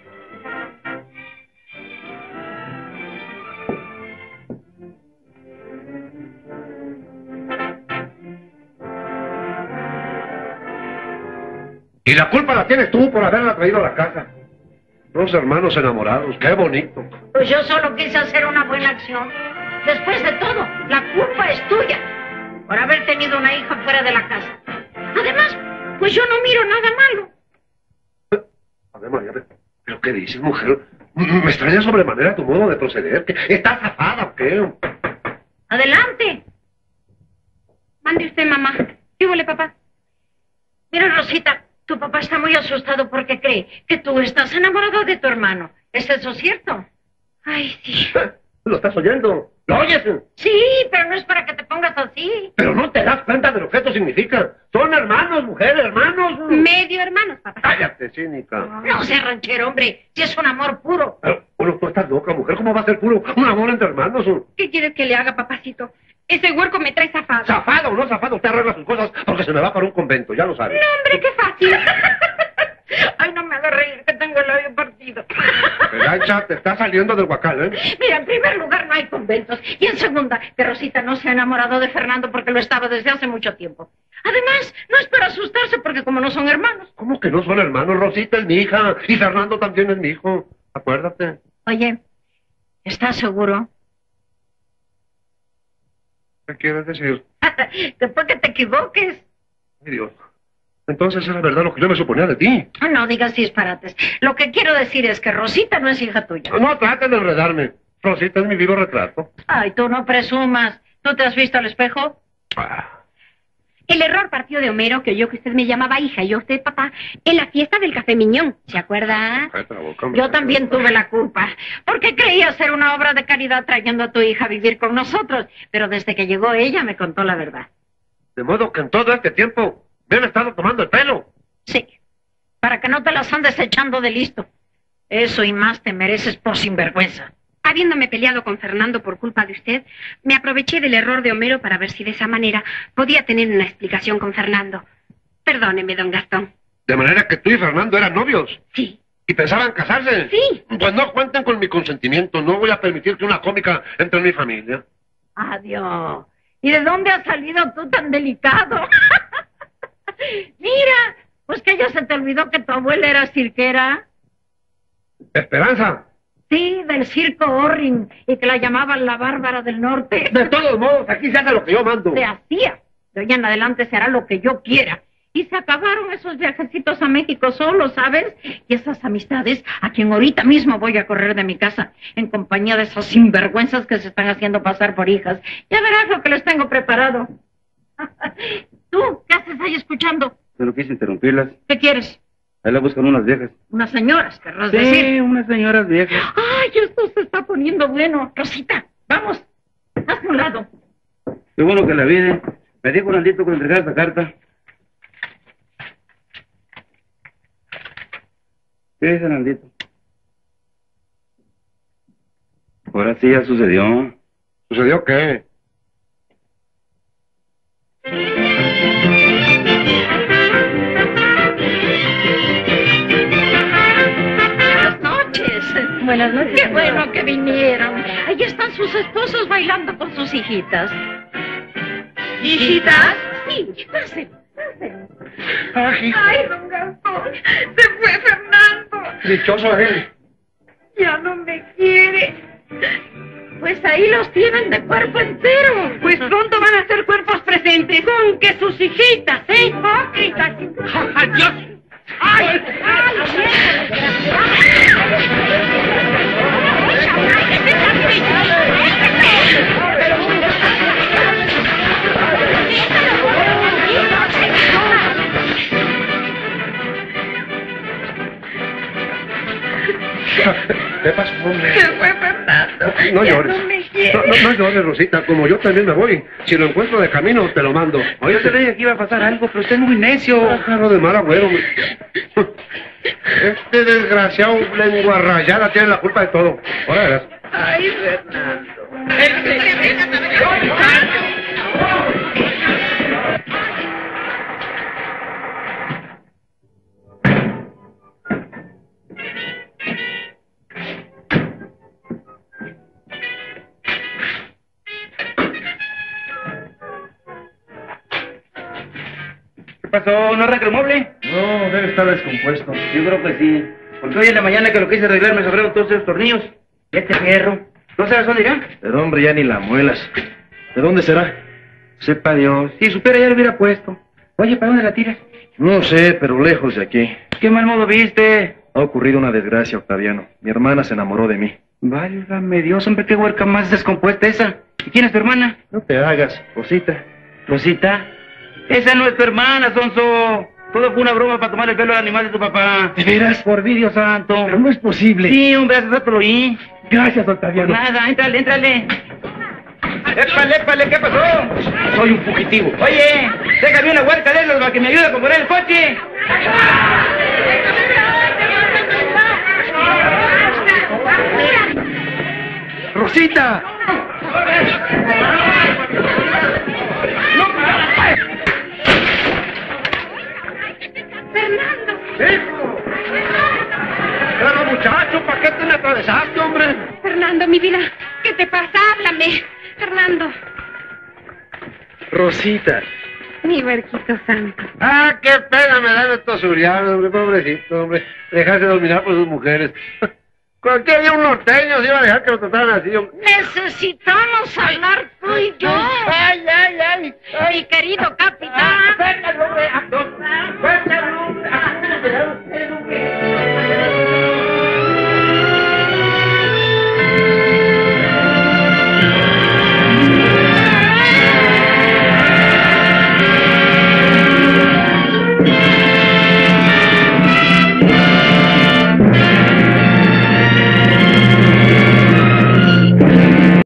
Y la culpa la tienes tú por haberla traído a la casa. Dos hermanos enamorados, qué bonito. Pues yo solo quise hacer una buena acción. Después de todo, la culpa es tuya por haber tenido una hija fuera de la casa. Además, pues yo no miro nada malo. A ver, María, ¿pero qué dices, mujer? Me extraña sobremanera tu modo de proceder. ¿Estás zafada o qué? Adelante. Mande usted, mamá. ¿Qué huele, papá? Mira, Rosita, tu papá está muy asustado porque cree que tú estás enamorado de tu hermano. ¿Es eso cierto? Ay, sí. ¿Lo estás oyendo? ¿Lo oyes? Sí, pero no es para que te pongas así. Pero no te das cuenta de lo que esto significa. Son hermanos, mujer, hermanos. Medio hermanos, papá. Cállate, cínica. No sea ranchero, hombre. Si es un amor puro. Pero Bueno, tú estás loca, mujer. ¿Cómo va a ser puro un amor entre hermanos? ¿Qué quieres que le haga, papacito? Ese huerco me trae zafado. ¿Zafado o no zafado? Usted arregla sus cosas porque se me va para un convento, ya lo sabes. No, hombre, qué fácil. Ay, no me haga reír, que tengo el labio partido. Pelancha, te está saliendo del guacal, ¿eh? Mira, en primer lugar no hay conventos. Y en segunda, que Rosita no se ha enamorado de Fernando porque lo estaba desde hace mucho tiempo. Además, no es para asustarse porque como no son hermanos. ¿Cómo que no son hermanos? Rosita es mi hija y Fernando también es mi hijo. Acuérdate. Oye, ¿estás seguro? ¿Qué quieres decir? Después que te equivoques. Ay, Dios. Entonces era verdad lo que yo me suponía de ti. Oh, no digas disparates. Lo que quiero decir es que Rosita no es hija tuya. No, no traten de enredarme. Rosita es mi vivo retrato. Ay, tú no presumas. ¿Tú te has visto al espejo? Ah. El error partió de Homero, que oyó que usted me llamaba hija y yo usted papá, en la fiesta del Café Miñón. ¿Se acuerda? Cállate la boca, Yo también tuve la culpa, porque creía ser una obra de caridad trayendo a tu hija a vivir con nosotros, pero desde que llegó ella me contó la verdad. De modo que en todo este tiempo me han estado tomando el pelo. Sí, para que no te las andes echando de listo. Eso y más te mereces por sinvergüenza. Habiéndome peleado con Fernando por culpa de usted, me aproveché del error de Homero para ver si de esa manera podía tener una explicación con Fernando. Perdóneme, don Gastón. De manera que tú y Fernando eran novios. Sí. ¿Y pensaban casarse? Sí. Pues no cuenten con mi consentimiento. No voy a permitir que una cómica entre en mi familia. Adiós. ¿Y de dónde has salido tú tan delicado? Mira, pues que ya se te olvidó que tu abuela era cirquera. Esperanza. Sí, del circo Orring, y que la llamaban la Bárbara del Norte. De todos modos, aquí se hace lo que yo mando. Se hacía. De hoy en adelante se hará lo que yo quiera. Y se acabaron esos viajecitos a México solo, ¿sabes? Y esas amistades a quien ahorita mismo voy a correr de mi casa, en compañía de esos sinvergüenzas que se están haciendo pasar por hijas. Ya verás lo que les tengo preparado. ¿Tú qué haces ahí escuchando? Solo quise interrumpirlas. ¿Qué quieres? Ahí la buscan unas viejas. Unas señoras, querrás Sí, decir. unas señoras viejas. Ay, esto se está poniendo bueno. Rosita, vamos, hazme un lado. Qué bueno que la vi. Me dijo Nandito que le entregara esta carta. ¿Qué dice Nandito? Ahora sí ya sucedió. ¿Sucedió qué? Buenas noches. Buenas noches. Qué bueno que vinieron. Ahí están sus esposos bailando con sus hijitas. ¿Hijitas? Sí, pasen, pasen. Ay, Ay, don Gastón, se fue Fernando. dichoso él. Ya no me quiere. Pues ahí los tienen de cuerpo entero. Pues pronto van a ser cuerpos presentes. Con que sus hijitas, ¿eh? Hipócritas. ¡Adiós! ¡Ay! ¿Qué pasó, hombre? Se fue Fernando. No Ya llores. no me quiere. No, no, no llores, Rosita. Como yo también me voy. Si lo encuentro de camino, te lo mando. Oye, yo te dije que iba a pasar algo, pero usted es muy necio. Pájaro de mal agüero. Este desgraciado lengua rayada tiene la culpa de todo. Ahora verás. Ay, Fernando. ¿Qué pasó? ¿No arranca el mueble? No, debe estar descompuesto. Yo creo que sí. Porque hoy en la mañana que lo quise arreglar me sobraron todos esos tornillos. Y este fierro. ¿No sabes dónde irá? Pero hombre, ya ni la muelas. ¿De dónde será? Sepa Dios. Si supiera ya lo hubiera puesto. Oye, ¿para dónde la tiras? No sé, pero lejos de aquí. ¿Qué mal modo viste? Ha ocurrido una desgracia, Octaviano. Mi hermana se enamoró de mí. Válgame Dios, hombre, qué huerca más descompuesta esa. ¿Y quién es tu hermana? No te hagas, Rosita. ¿Rosita? Esa no es tu hermana, Sonso. Todo fue una broma para tomar el pelo al animal de tu papá. ¿De veras? Por Dios santo. Pero no es posible. Sí, hombre, hace rato lo oí. Gracias, Octaviano. Pues nada, éntrale, éntrale. Épale, épale, ¿qué pasó? Soy un fugitivo. Oye, déjame una huerca de esos para que me ayude a componer el coche. Mira, ¡Rosita! Fernando. ¡Hijo! Pero muchacho, ¿para qué te me atravesaste, hombre? Fernando, mi vida, ¿qué te pasa? Háblame. Fernando. Rosita. Mi huerquito santo. Ah, qué pena me dan estos surianos, hombre, pobrecito, hombre. Dejarse dominar por sus mujeres. Cualquier día un norteño se iba a dejar que lo trataran así, hombre. Necesitamos hablar tú y yo. Ay, ay, ay. Mi querido capitán. Suéltalo, hombre. Suéltalo, hombre.